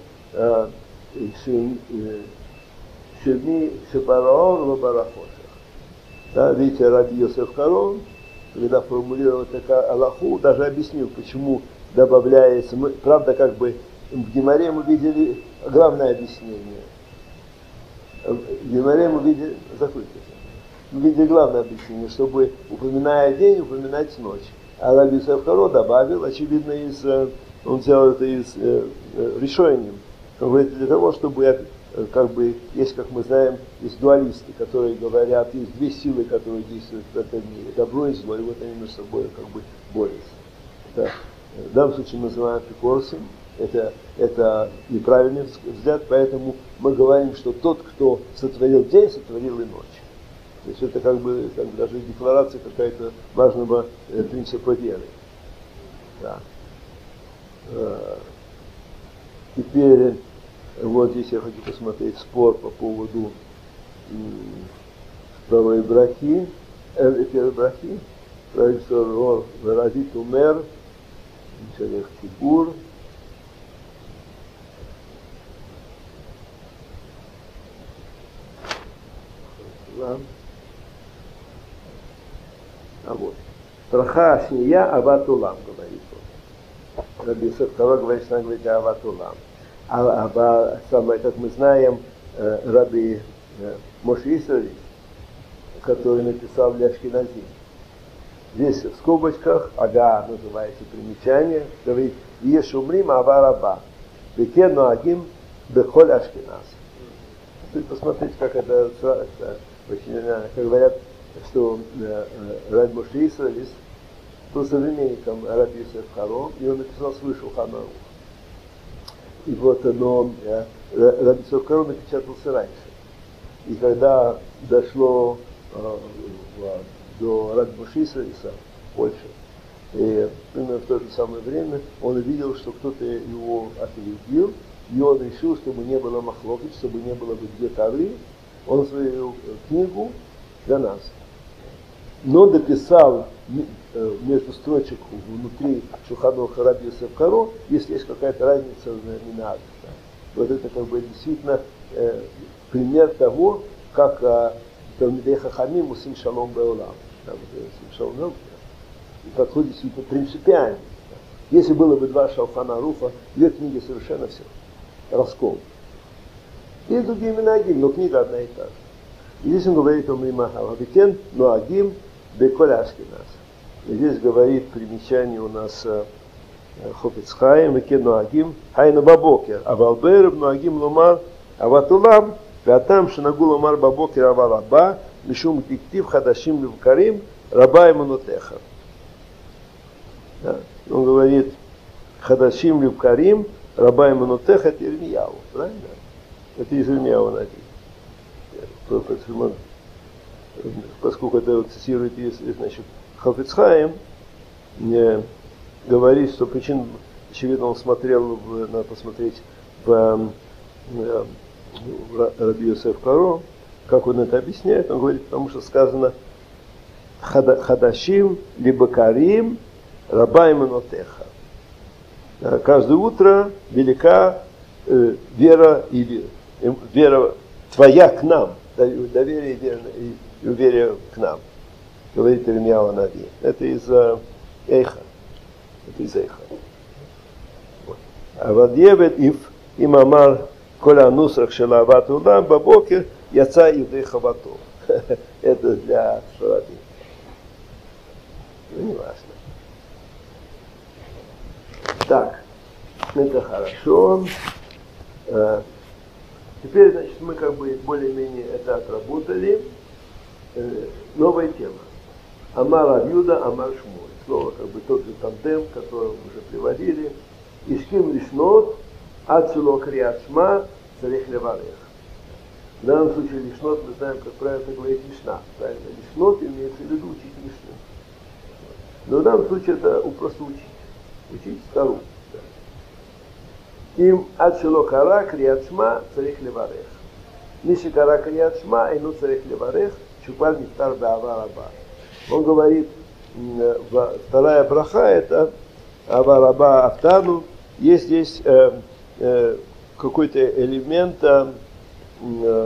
שמי שבראו לא ברא חושך. Да, видите, Раби Йосеф Кaro, когда формулировал такую алаху, даже объяснил, почему добавляется. Мы, правда, как бы в Гемаре мы видели главное объяснение. В Гемаре мы видели, закройте, мы видели главное объяснение, чтобы, упоминая день, упоминать ночь. А Раби Йосеф Кaro добавил, очевидно, из, он взял это из э, э, решением. Он говорит, для того, чтобы, как бы, есть, как мы знаем, есть дуалисты, которые говорят, есть две силы, которые действуют в этом мире, добро и зло, и вот они между собой как бы борются. Это, в данном случае мы называем апикорсом, это, это неправильный взгляд, поэтому мы говорим, что тот, кто сотворил день, сотворил и ночь. То есть это как бы как даже декларация какая-то важного э, принципа веры. Да. Э, теперь, вот здесь я хочу посмотреть спор по поводу э, второй брахи, э, первой брахи. Профессор Верадит Умер, Шалех Тибур. Да. А вот. Браха шния ават улам, говорит он. Раби Йосеф Кaro говорит, что она говорит ават улам. А, а самое, как мы знаем, Раби Моше Исраэль, который написал для Ашкенази. Здесь в скобочках, ага, называется примечание, говорит, Ешумрим ава раба, бекен ноагим бехоль Ашкеназ. Посмотрите, как это, это очень, как говорят, что э, э, Раби Моше Исраэль был современником Раби Йосеф Кaro, и он написал свой Шулхан Арух. И вот оно, э, Раби Йосеф Кaro напечатался раньше. И когда дошло э, до Раби Моше Исраэля в Польше, и примерно в то же самое время он увидел, что кто-то его опередил, и он решил, чтобы не было махлокит, чтобы не было бы две тавры, он свою книгу для нас. Но дописал между строчек внутри Шулхан Аруха Раби Йосеф Кaro, если есть какая-то разница в минах. Вот это как бы действительно э, пример того, как э, Талмидей Хахамим усим шалом беолам. И подходит действительно принципиально. Если было бы два Шулхана Аруха, две книги совершенно все. Раскол. И другие минагим, но книга одна и та же. И здесь он говорит о Мимахавабикен, но Агим Беколь Ашкеназ. И здесь говорит примечание у нас Хофец Хаим, Бекен Ноагим, Хайна Бабокер, Авалбер, Ноагим Ломар, Аватулам, Ватам Шинагу Ломар Бабокер, Авалаба, Мишум Киктив, Хадашим Левкарим, Раба и Монотеха. Он говорит, Хадашим Левкарим, Раба и Монотеха, это Ирмияу, правильно? Это из Ирмияу написано. Поскольку это вот цитирует, значит, Хофец Хаим, говорит, что причин, очевидно, он смотрел, в, надо посмотреть в, в, в Раби Йосеф Кaro, как он это объясняет. Он говорит, потому что сказано хадашим либо карим раба иманотеха. Каждое утро велика э, вера или э, вера твоя к нам, доверие и, и вере к нам, говорит Ирмияу Нави. Это из э, Эйха. Это из Эйха. А вадьевет ив им амар коля нусрах шелават улам бабокер яца евдей хавато. Это для Шарабим. Ну, не важно. Так, это хорошо. А, теперь, значит, мы как бы более-менее это отработали. Э, новая тема. Амар Рав-Юда, Амар Шмуль. Снова как бы тот же тандем, который мы уже приводили. Ишким лишнот, ацуло криат шма, царих леварех. В данном случае лишнот, мы знаем, как правильно говорить лишна. Правильно? Лишнот имеется в виду учить лишну. Но в данном случае это просто учить. Учить стару. Им ацуло кара криат шма, царих леварех. Миши кара криат шма, айну царих леварех, чупаль нифтар беава раба. Он говорит, вторая браха это ава раба автану. Есть здесь э, э, какой-то элемент э, э,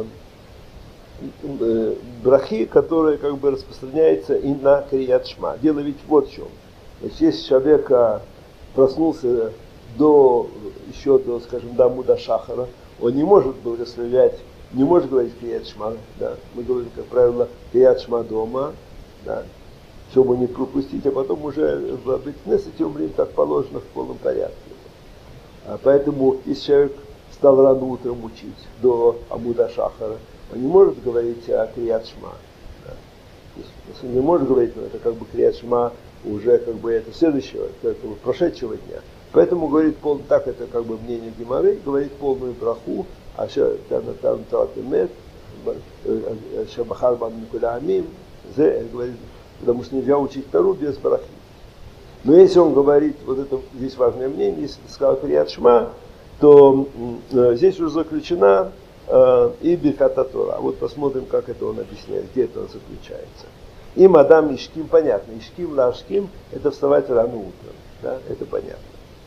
брахи, который как бы распространяется и на крият шма. Дело ведь вот в чем. Значит, если человек проснулся до, еще до, скажем, до Муда Шахара, он не может благословлять, не может говорить крият шма. Да. Мы говорим, как правило, крият шма дома, да, чтобы не пропустить, а потом уже в Бейт-Кнесете умрем, как положено, в полном порядке. А поэтому, если человек стал рано утром учить до Амуда Шахара, он не может говорить о Крият Шма. Да. Если он не может говорить, но это как бы Крият Шма уже как бы это следующего, как бы прошедшего дня. Поэтому говорит пол, так это как бы мнение Гемары, говорит полную браху, а там Талатимет, Шабахар Бан Никуля Амим, говорит, потому что нельзя учить Тору без брахи. Но если он говорит, вот это здесь важное мнение, если ты сказал Крият Шма, то э, здесь уже заключена э, и Биркат Тора. Вот посмотрим, как это он объясняет, где это заключается. И мадам Ишким, понятно, Ишким лашким, это вставать рано утром, да, это понятно.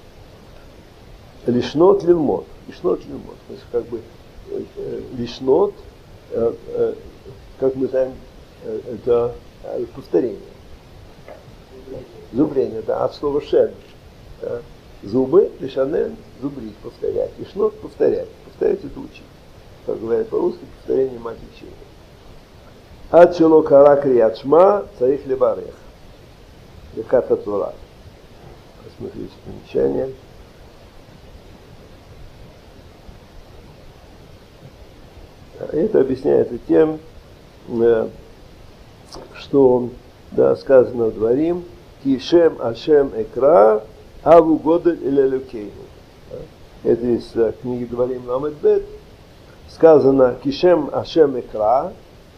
Лишнот лилмот, лишнот лилмот, то есть как бы э, лишнот, э, э, как мы знаем, э, это э, повторение. Зубрение, да, от слова шен. Да. Зубы, лишанен, зубрить, повторять. Лишнот, повторять. Повторять это учить. Как говорят по-русски, повторение мать учения. Ад шело кара крият шма, царих леварех. Биркат Тора. Посмотрите примечание. Это объясняется тем, что, да, сказано в Дворим, Кишем Ашем Экра, Аву Годель или Люкейну. Это из книги Дворим Ламед Бет. Сказано Кишем Ашем Экра,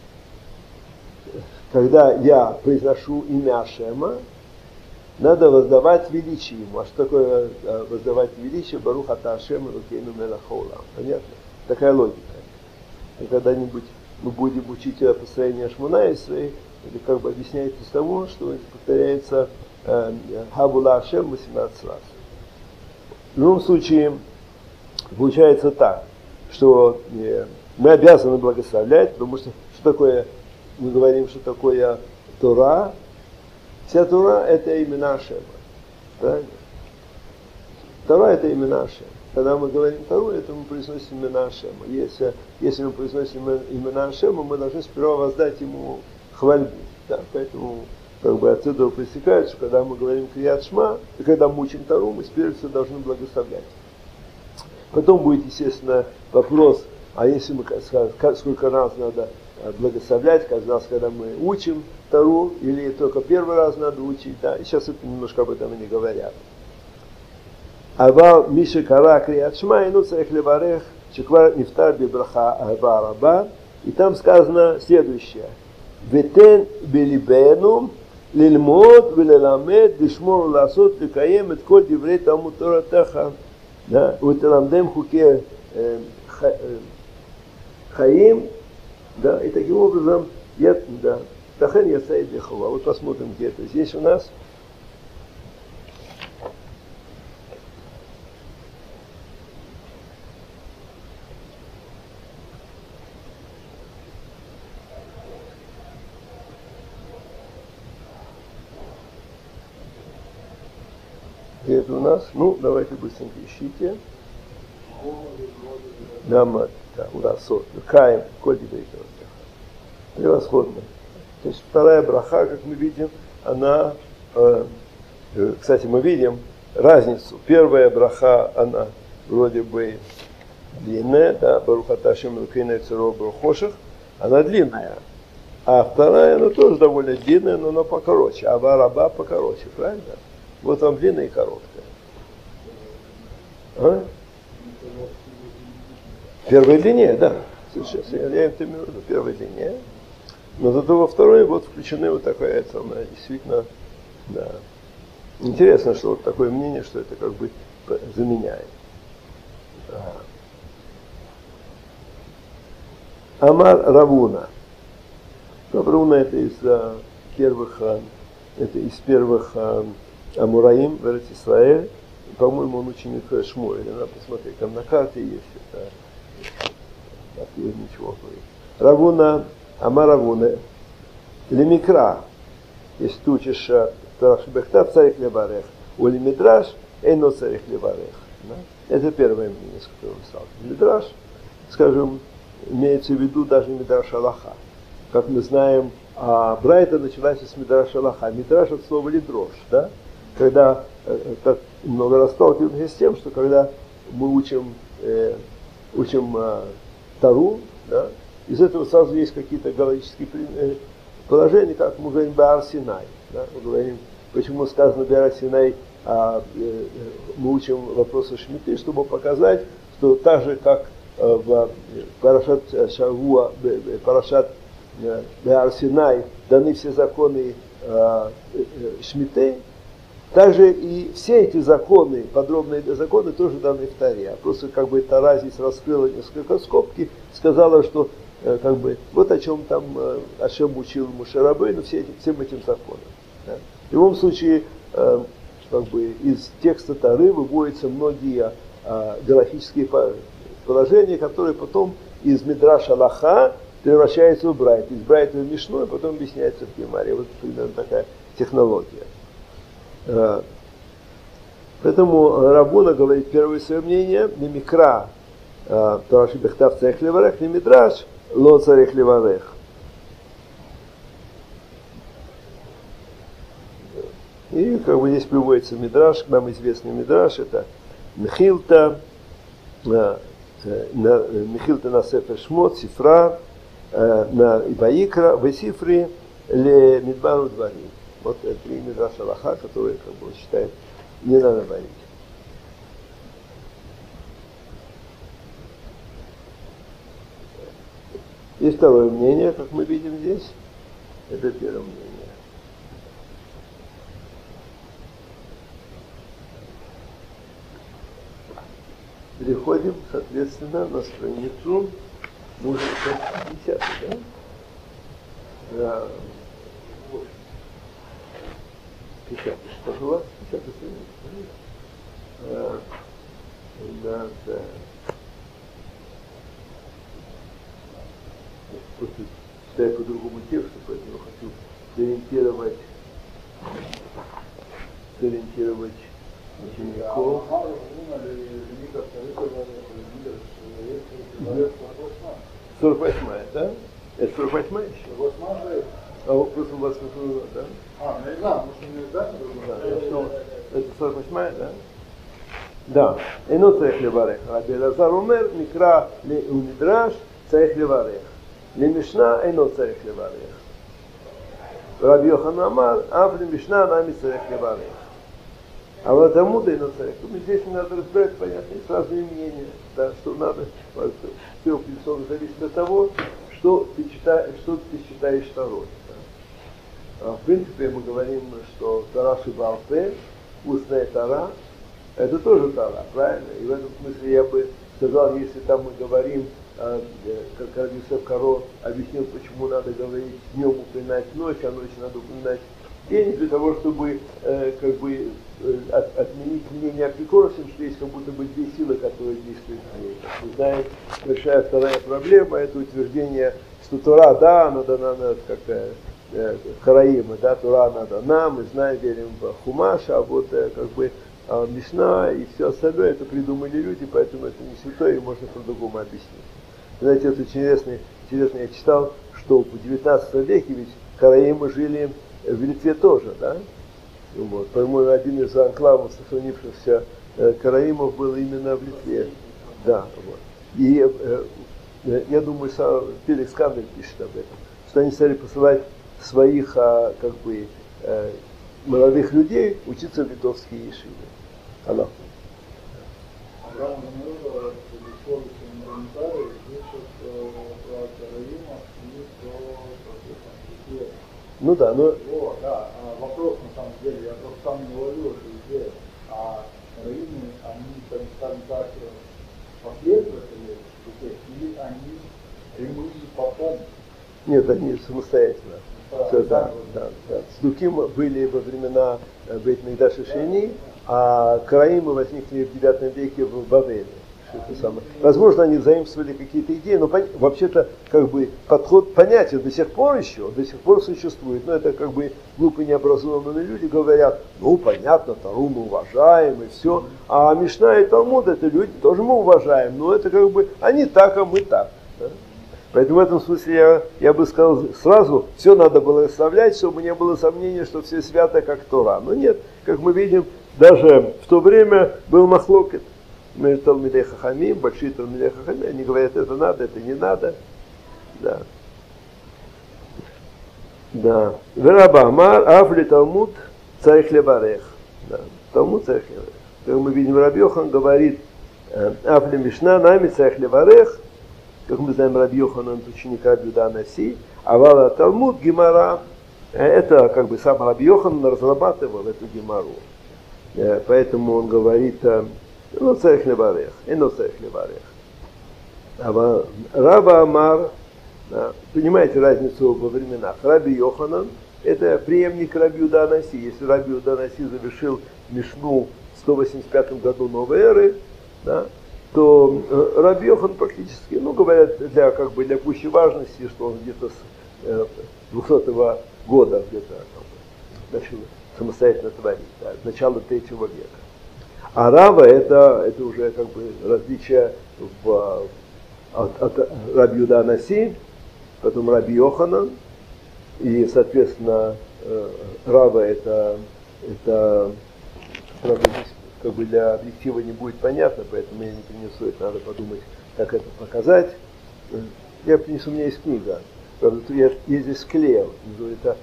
когда я произношу имя Ашема, надо воздавать величие ему. А что такое воздавать величие? Барух ата Ашем Люкейну Мелах Хаолам. Понятно? Такая логика. И когда-нибудь мы будем учить построение Шмона Исрей, или как бы объясняется из того, что повторяется Хабула Ашем восемнадцать раз. В любом случае, получается так, что мы обязаны благословлять, потому что что такое, мы говорим, что такое Тора. Вся Тора – это имена Ашема. Правильно? Тора – это имена Ашема. Когда мы говорим Тору, это мы произносим имена Ашема. Если, если мы произносим имена Ашема, мы должны сперва воздать ему хвальбу. Да, поэтому как бы отсюда пресекают, что когда мы говорим Крият Шма, и когда мы учим Тору, мы прежде всего должны благословлять. Потом будет, естественно, вопрос, а если мы сколько раз надо благословлять, каждый раз, когда мы учим Тору, или только первый раз надо учить, да, и сейчас это немножко об этом и не говорят. Авал Миша Кара Крият Шма, и ну царих леварех, чеквар нифтар бибраха ава раба, и там сказано следующее. Ветен белибену лильмод велеламед лишмор ласот ликаем эт коль диврей талмуд торатеха утеламдем хуке хаим, да, и таким образом я, да, Тахен ясаид лехова. Вот посмотрим, где это. Здесь у нас. Где это у нас? Ну, давайте быстренько ищите. Дама, да, урасот. Каем, кольди бейкер. Превосходно. То есть вторая браха, как мы видим, она, э, э, кстати, мы видим разницу. Первая браха, она вроде бы длинная, да, Барухата Шем Элокейну Царо Барухоших, она длинная. А вторая, она тоже довольно длинная, но она покороче. А Вараба покороче, правильно? Вот вам длинная и короткая. А? Первая длиннее, да. Сейчас я, я это имею в виду, первая длиннее. Но зато во второй вот включены вот такая самая, действительно, да. Интересно, что вот такое мнение, что это как бы заменяет. Ага. Амар Равуна. Равуна это из а, первых, а, это из первых а, Амураим в Эрец-Исраэль. По-моему, он ученик Шмуэля. Надо посмотреть, там на карте есть это. Так, ничего. Равуна, Амар Равуна. Лемикра. Если ты учишь Тарашбехтав, царих леварех. У Лемидраш, эйно царих леварех. Это первое мнение, с которым он стал. Мидраш, скажем, имеется в виду даже Мидраш Аллаха. Как мы знаем, а Брайта началась с Мидраш Аллаха. Мидраш от слова лидрош, да? Когда, как много раз сталкиваемся с тем, что когда мы учим, э, учим э, Тару, да, из этого сразу есть какие-то галактические э, положения, как мы говорим Беар Синай. Да? Мы говорим, почему сказано Беар Синай, а э, мы учим вопросы Шмиты, чтобы показать, что так же, как э, в Парашат Шавуа, Парашат э, Беар Синай даны все законы э, э, Шмиты, также и все эти законы, подробные законы, тоже даны в Таре. А просто как бы Тара здесь раскрыла несколько скобки, сказала, что э, как бы вот о чем там э, о чем учил Моше Рабейну, все эти, всем этим законам. Да. В любом случае, э, как бы из текста Тары выводятся многие э, галахические положения, которые потом из Мидраша Аллаха превращаются в Брайт. Из Брайта в Мишну, и потом объясняется в Гемаре. Вот примерно такая технология. Поэтому Рабуна говорит первое свое мнение, Мимикра, Тараши Бехтав царих леварех, не Мидраш, ло царих леварех. И как бы здесь приводится Мидраш, нам известный Мидраш, это Михилта, Михилта на Сефер Шмот, Сифра, на Ибаикра, Весифри, ле Мидбару Дварим. Вот это три Мидраша Аллаха, которые, как бы, считает, не надо варить. Есть второе мнение, как мы видим здесь. Это первое мнение. Переходим, соответственно, на страницу, может, пятьдесят, да? Да. пятьдесят, что у вас? пятьдесят страница. А, да, да. Просто читаю по другому тексту, поэтому хочу сориентировать, сориентировать учеников. сорок восьмая, да? Это сорок восьмая еще? А вот просто у вас какой, да? А, ну не знаю, может не издать, да, это сорок восьмая, да? Да. Эно царих леварех. Раби Элазар умер, микра ле умидраш царих леварех. Ле мишна эно царих леварех. Раби Йохан амар, ав ле мишна нами царих леварех. А вот Амуда эно царих. Здесь не надо разбирать, понятно, есть разные мнения, да, что надо, все в зависит от того, что ты читаешь, что ты считаешь Торой. В принципе, мы говорим, что Тора Шибалпе, устная Тора, это тоже Тора, правильно? И в этом смысле я бы сказал, если там мы говорим э, как Рабиусеф Каро объяснил, почему надо говорить днем упоминать ночь, а ночью надо упоминать день, для того, чтобы э, как бы э, от, отменить мнение Апикуросом, что есть как будто бы две силы, которые действуют в ней. Как вы знаете, большая вторая проблема – это утверждение, что Тора, да, она дана как-то э, Хараима, да, Тора она дана, мы знаем, верим в Хумаша, а вот э, как бы э, Мишна и все остальное, это придумали люди, поэтому это не святое, и можно по-другому объяснить. Знаете, это очень интересно, интересно, я читал, что в девятнадцатом веке ведь Хараимы жили в Литве тоже, да? Вот. По-моему, один из анклавов сохранившихся э, караимов был именно в Литве. Да, вот. И э, э, я думаю, сам Феликс Камель пишет об этом, что они стали посылать своих а, как бы, э, молодых людей учиться в литовские ешивы. Аллах. Ну да, но... О, да, вопрос на самом деле, я просто сам не ловил эту идею. А караимы, они, скажем так, последователи или они прямые потомки? Нет, они самостоятельно. Да, да, да, да, да. Сдуким были во времена Бейт-Микдаша Шени, а караимы возникли в девятом веке в Вавиле. Возможно, они заимствовали какие-то идеи, но пон... вообще-то как бы подход понятен до сих пор еще, до сих пор существует. Но это как бы глупые необразованные люди говорят, ну понятно, Тору мы уважаем и все. А Мишна и Талмуд это люди тоже мы уважаем, но это как бы они так, а мы так. Да? Поэтому в этом смысле я, я бы сказал сразу, все надо было оставлять, чтобы не было сомнения, что все свято как Тора. Но нет, как мы видим, даже в то время был махлокет. Между Талмидей Хахамим, большие Талмидей Хахамим, они говорят, это надо, это не надо. Да. Да. Вераба Амар, Афли Талмуд, Царих Лебарех. Да. Талмуд Царих Лебарех. Как мы видим, Раби Йохан говорит, Афли Мишна, нами Царих Лебарех. Как мы знаем, Раби Йохан, он ученик Раби Юда Анаси. Авала Талмуд, Гемара. Это как бы сам Раби Йохан разрабатывал эту гемару. Поэтому он говорит, ну, царих леварех, и ну, царих леварех. А Раба Амар, да, понимаете разницу во временах? Раби Йоханан – это преемник Раби Юда Анаси. Если Раби Юда Анаси завершил Мишну в сто восемьдесят пятом году новой эры, да, то Раби Йохан практически, ну, говорят, для, как бы, для пущей важности, что он где-то с э, двухсотого года где-то как бы, начал самостоятельно творить, да, начало третьего века. А Рава это, это уже как бы различие в, от, от Раби Юда Анаси, потом Раби Йоханан, и, соответственно, Рава это, это правда, здесь как бы для объектива не будет понятно, поэтому я не принесу это, надо подумать, как это показать. Я принесу, у меня есть книга, правда, я, я здесь склеил, это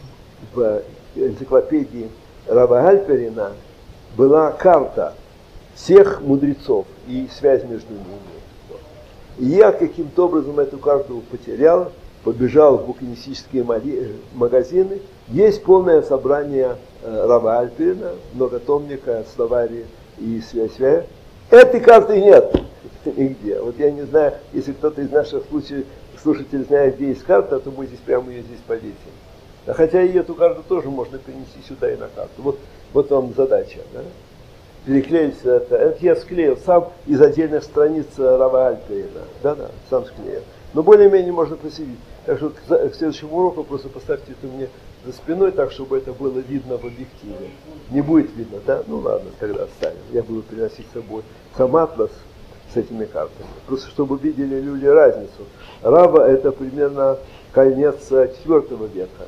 в энциклопедии Рава Гальперина была карта всех мудрецов и связь между ними. И я каким-то образом эту карту потерял, побежал в букинистические магазины. Есть полное собрание Рава Альперина, многотомника, словари и связь. Этой карты нет нигде. Вот я не знаю, если кто-то из наших слушателей знает, где есть карта, то мы здесь прямо ее здесь повесим. А хотя и эту карту тоже можно перенести сюда и на карту. Вот, вот вам задача. Да? Переклеить это. Это я склеил сам из отдельных страниц Рава Альперина. Да-да, сам склеил. Но более-менее можно посидеть. Так что к следующему уроку просто поставьте это мне за спиной, так, чтобы это было видно в объективе. Не будет видно, да? Ну ладно, тогда оставим. Я буду приносить с собой сам атлас с этими картами. Просто чтобы видели люди разницу. Рава это примерно конец четвертого века.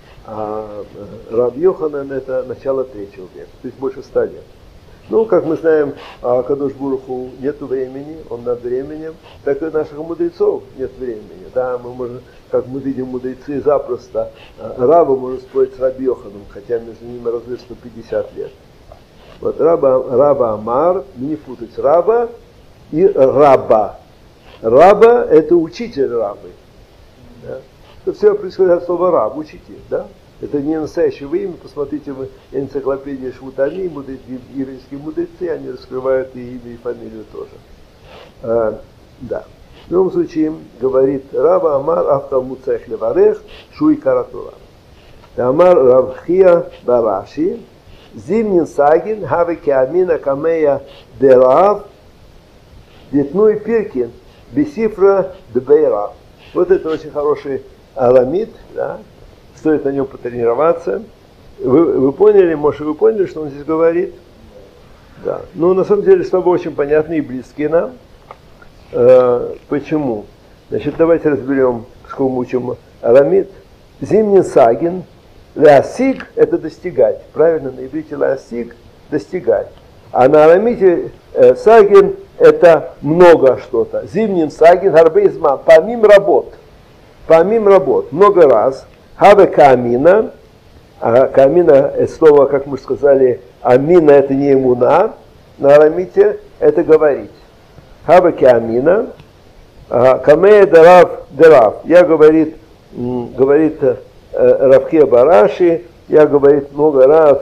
А Рав Йоханан это начало третьего века, то есть больше ста лет. Ну, как мы знаем, Кадош Барух-Ху нет времени, он над временем, так и наших мудрецов нет времени. Да, мы можем, как мы видим, мудрецы запросто, Рава может спорить с Раби Йоханом, хотя между ними разрыв сто пятьдесят лет. Вот Раба, Раба Амар, не путать Раба и Раба. Раба это учитель Рабы. Да? Это все происходит от слова раб, учитель, да? Это не настоящее имя, посмотрите в энциклопедии Швутами, мудрецы, еврейские мудрецы, они раскрывают и имя, и фамилию тоже. А, да. В любом случае, говорит Рава Амар Авталмуд Цаих Леварех Шуй Каратура. Амар Равхия Бараши Зимнин Сагин Хаве Кеамина Камея Дерав Детной Пиркин Бесифра Дбейрав. Вот это очень хороший аламид, да? Стоит на нем потренироваться. Вы, вы поняли, может, вы поняли, что он здесь говорит? Да. Ну, на самом деле, слова очень понятны и близкие нам. Э, почему? Значит, давайте разберем, сколько мы учим аламид. Зимний сагин, лясиг – это достигать. Правильно, на иврите лясиг – достигать. А на аламите э, сагин – это много что-то. Зимний сагин, гарбейзма, помимо работ. Помимо работ, много раз. Хаве камина. А камина, это слово, как мы сказали, амина – это не имуна. На арамите это говорить. Хаве камина. Камея дарав дарав. Я говорит, говорит Равхия Бараши, я говорит много раз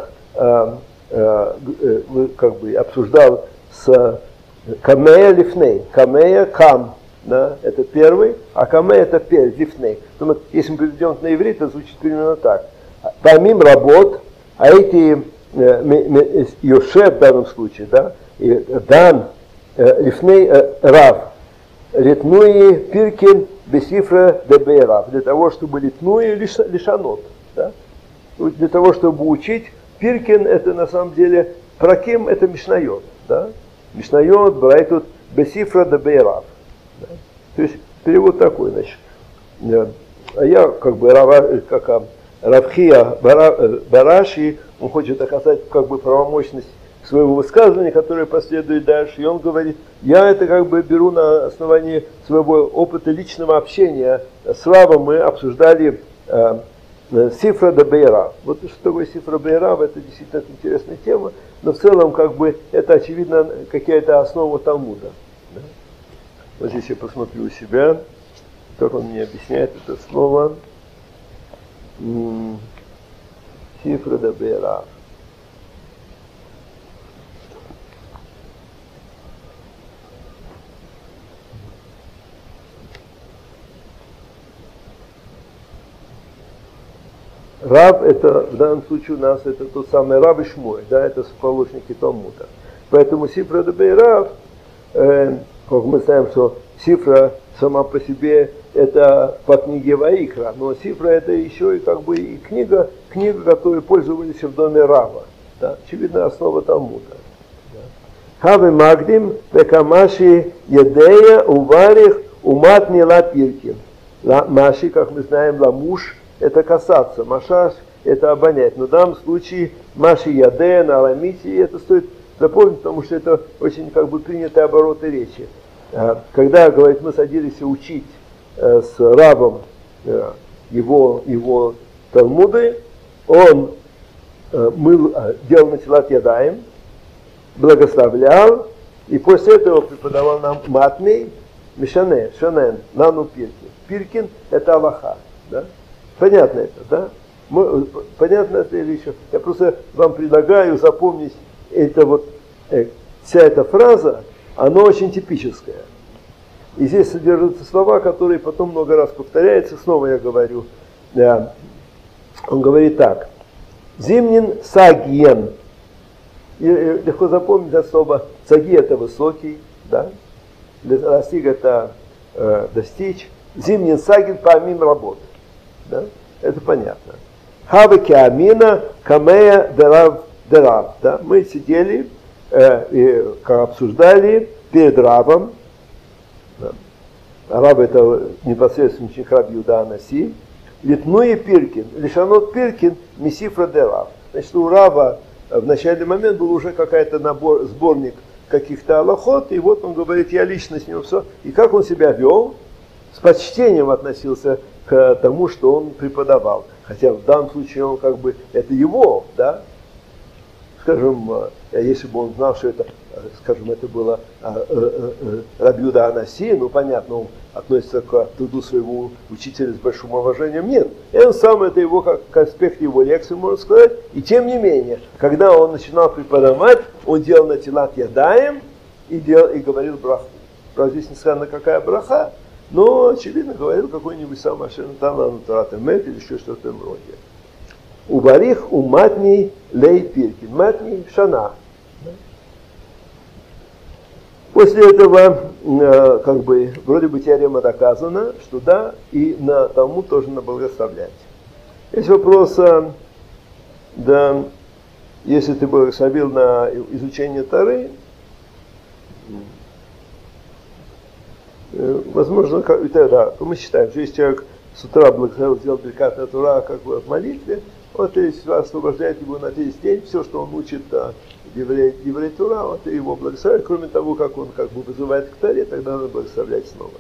как бы обсуждал с камея лифней. Камея кам. Да, это первый, а камэ это перед, лифней. Если мы перейдем на иврит, это звучит примерно так. Помимо работ, а эти Йошев в данном случае, да, и дан лифней рав, литнуи пиркин бесифра дебей рав, для того, чтобы литнуи лишанот, да, для того, чтобы учить. Пиркин это на самом деле, праким это мишнайот, да, мишнайот, брайтут бесифра дебей рав. Да. То есть перевод такой, значит. А я как бы как Равхия Бараши, он хочет оказать как бы правомощность своего высказывания, которое последует дальше. И он говорит, я это как бы беру на основании своего опыта личного общения с Равом. Мы обсуждали э, Сифра де Бейрав. Вот что такое Сифра Бейрав, это действительно интересная тема, но в целом как бы это очевидно какая-то основа Талмуда. Да? Вот здесь я посмотрю у себя, как он мне объясняет это слово. Сифра де Бейрав. Рав это в данном случае у нас это тот самый Рав и Шмуэль, да, это соположники Талмуда. Поэтому Сифра де Бейрав, э, как мы знаем, что Сифра сама по себе это по книге Ваикра, но Сифра это еще и как бы и книга, книга, которой пользовались в доме Рава. Да, очевидно, основа Талмуда. Хаве Магдим, Бекамаши Едея, Уварих, Уматни Лапиркин. Маши, как мы знаем, Ламуш это касаться, Машаш это обонять. Но в данном случае Маши Ядея на Аламите, это стоит запомнить, потому что это очень как бы принятые обороты речи. Когда, говорит, мы садились учить с Равом его, его Талмуды, он мыл, делал началат ядаем, благословлял, и после этого преподавал нам матный, мишане, шанен, нану пиркин. Пиркин это Аллаха. Да? Понятно это, да? Мы, понятно это или еще? Я просто вам предлагаю запомнить это вот, э, вся эта фраза, она очень типическая. И здесь содержатся слова, которые потом много раз повторяются. Снова я говорю. Да. Он говорит так. Зимнин сагиен. И легко запомнить это слово. Саги это высокий. Да? Достиг это э, достичь. Зимнин сагин помимо работ. Да? Это понятно. Хаве кеамина камея дерав дерав. Да? Мы сидели э, и обсуждали перед Равом. Да. Рав это непосредственно ученик Раби Юда Анаси. Литнуи Пиркин, Лишанот Пиркин, Месифра де Рав. Значит, у Рава в начальный момент был уже какой-то набор, сборник каких-то алахот, и вот он говорит, я лично с ним все. И как он себя вел, с почтением относился к тому, что он преподавал. Хотя в данном случае он как бы, это его, да, скажем, если бы он знал, что это, скажем, это было Раби Юда Анаси, ну, понятно, он относится к труду своего учителя с большим уважением. Нет, он сам, это его, как, как аспект его лекции, можно сказать. И тем не менее, когда он начинал преподавать, он делал натилат ядаем и, делал, и говорил браху. Правда, здесь не сказано, какая браха, но, очевидно, говорил какой-нибудь сам машина Тана Натурата Мет или еще что-то в этом роде. Убарих у матней лей пиркин. Матней шана. После этого, как бы, вроде бы теорема доказана, что да, и на Талмуд тоже надо благословлять. Есть вопрос, да, если ты благословил на изучение Торы, возможно, да, мы считаем, что если человек с утра благословил, сделал Беркат Тура как бы в молитве, вот и освобождает его на весь день, все, что он учит еврей, еврей Тура, вот и его благословляет, кроме того, как он как бы вызывает к Торе, тогда надо благословлять снова.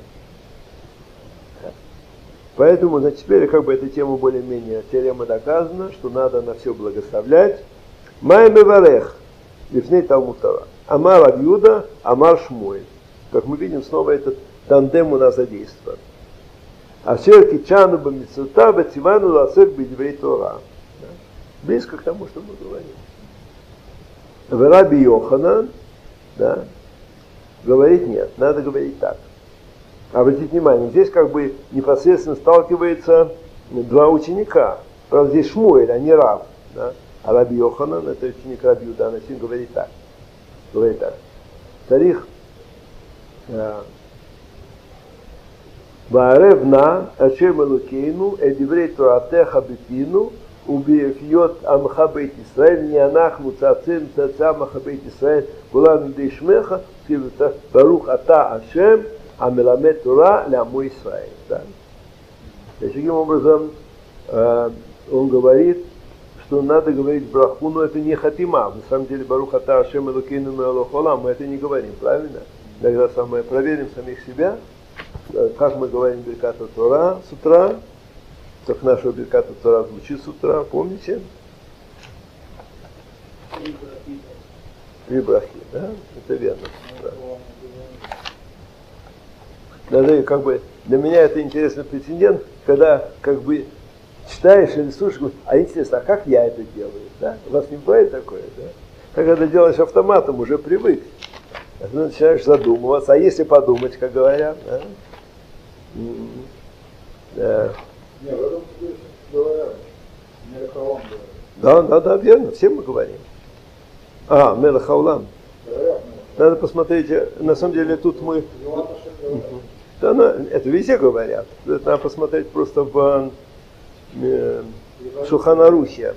Поэтому, значит, теперь как бы эта тема более-менее, теорема доказана, что надо на все благословлять. Май меварех, лифней Талмуд Тора. Амар Рав Юда, Амар Шмуэль. Как мы видим, снова этот тандем у нас задействован. Ашер кичану бамитцута бацивану ласек бедиврей Тора. Близко к тому, что мы говорим. В Раби Йоханан, да, говорит нет, надо говорить так. Обратите внимание, здесь как бы непосредственно сталкиваются два ученика. Правда, здесь Шмуэль, а не Рав. Да? А Раби Йоханан, это ученик Раби Юда, он говорит так. Говорит так. Тарих Вааревна Ашем Элокейну Эдиврей Торатеха Бетину Убиефьот Амха Бейт Исраэль Нианахну Цацин Цацамаха Бейт Исраэль Кулану Дейшмеха Барух Ата Ашем Амеламед Тора Ляму Исраэль. Таким образом, он говорит, что надо говорить браху, но это не хатима. На самом деле, Барух Ата Ашем Элокейну Меолох Олам, мы это не говорим, правильно? Тогда самое проверим самих себя, как мы говорим Беркат Тора с утра, как нашего Беркат Тора звучит с утра, помните? Три брахи, да? Это верно. Да. Надо, как бы, для меня это интересный прецедент, когда как бы читаешь или слушаешь, а интересно, а как я это делаю? Да? У вас не бывает такое, да? Как это делаешь автоматом, уже привык. А ты начинаешь задумываться, а если подумать, как говорят, да? Mm-hmm. Да. Не, в этом случае говорят, Мелахаулам говорят. Да, да, да, верно, все мы говорим. А, Мелахаулам. Надо посмотреть, на самом деле тут мы... Да, ну, это везде говорят. Это надо посмотреть просто в э, Шулхан Арухе.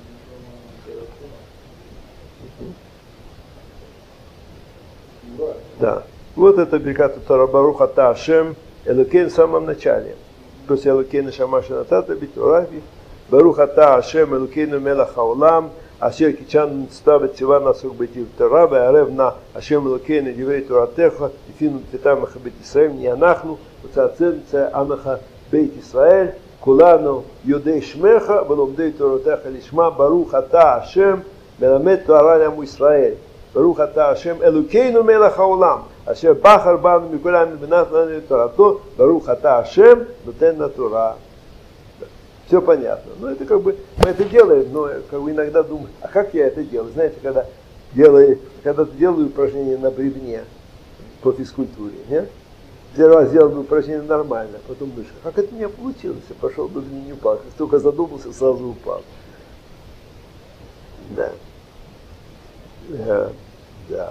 Да. Вот это Беркат Тора Барух Ата Ашем Элокейн в самом начале. После Элокейна Шамаша Натата Битурави Барух Ата Ашем Элокейну Мелах Хаулам Ашер Кичан Ставит Тиван Асук Бетив Тора Веаревна Ашем Элокейну Диврей Торатеха Ифину Титамаха Бет Исраэль Нианахну Уцацин Це Амаха Бейт Исраэль Кулану Юдей Шмеха Веломдей Торатеха Лишма Барух Ата Ашем Меламед Тора Ляму Исраэль Барух Ата Ашем Элокейну Мелах Хаулам Ашер Бахар Бану Микулям Бенат Лану Торато Барух Ата Ашем Нутен на Тора. Все понятно. Но это как бы мы это делаем, но как бы иногда думаю, а как я это делаю? Знаете, когда делаю, когда делаю упражнение на бревне по физкультуре, нет? Первый раз сделал упражнение нормально, потом думаешь, как это у меня получилось? Я пошел, даже не упал. Как только задумался, сразу упал. Да. Да. Да.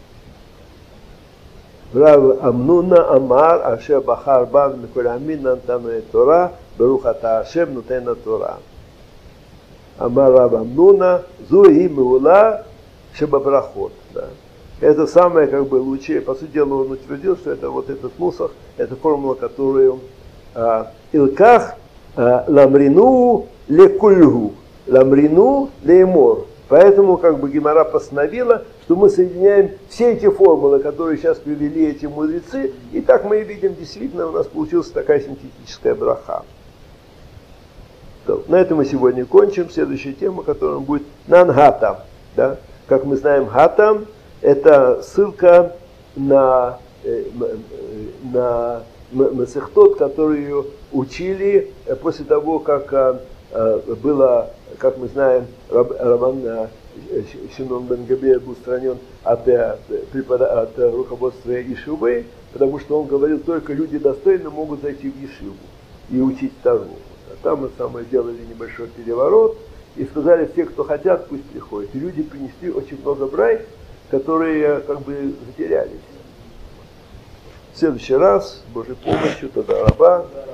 Рав Амнуна Амар Ашер Бахар Бан Микулямин Нантану Тора Барух Ата Ашем Нутен Тора. Амар Рав Амнуна Зуи Меула Шебабрахот. Это самое как бы лучшее. По сути дела он утвердил, что это вот этот нусах, это формула, которую Илках Ламрину Лекульгу Ламрину Леймор. Поэтому как бы Гемара постановила, что мы соединяем все эти формулы, которые сейчас привели эти мудрецы, и так мы и видим, действительно у нас получилась такая синтетическая браха. На этом мы сегодня кончим. Следующая тема, которая будет Нангатам. Да? Как мы знаем, Гатам – это ссылка на, на Масехтот, которую учили после того, как было, как мы знаем, Рабан Синон бен Габея был устранен от, от, от руководства Ешивы, потому что он говорил, только люди достойные могут зайти в Ешиву и учить Тору. А там мы самое сделали небольшой переворот и сказали, все, кто хотят, пусть приходят. И люди принесли очень много брай, которые как бы затерялись. В следующий раз, с Божьей помощью, тогда раба.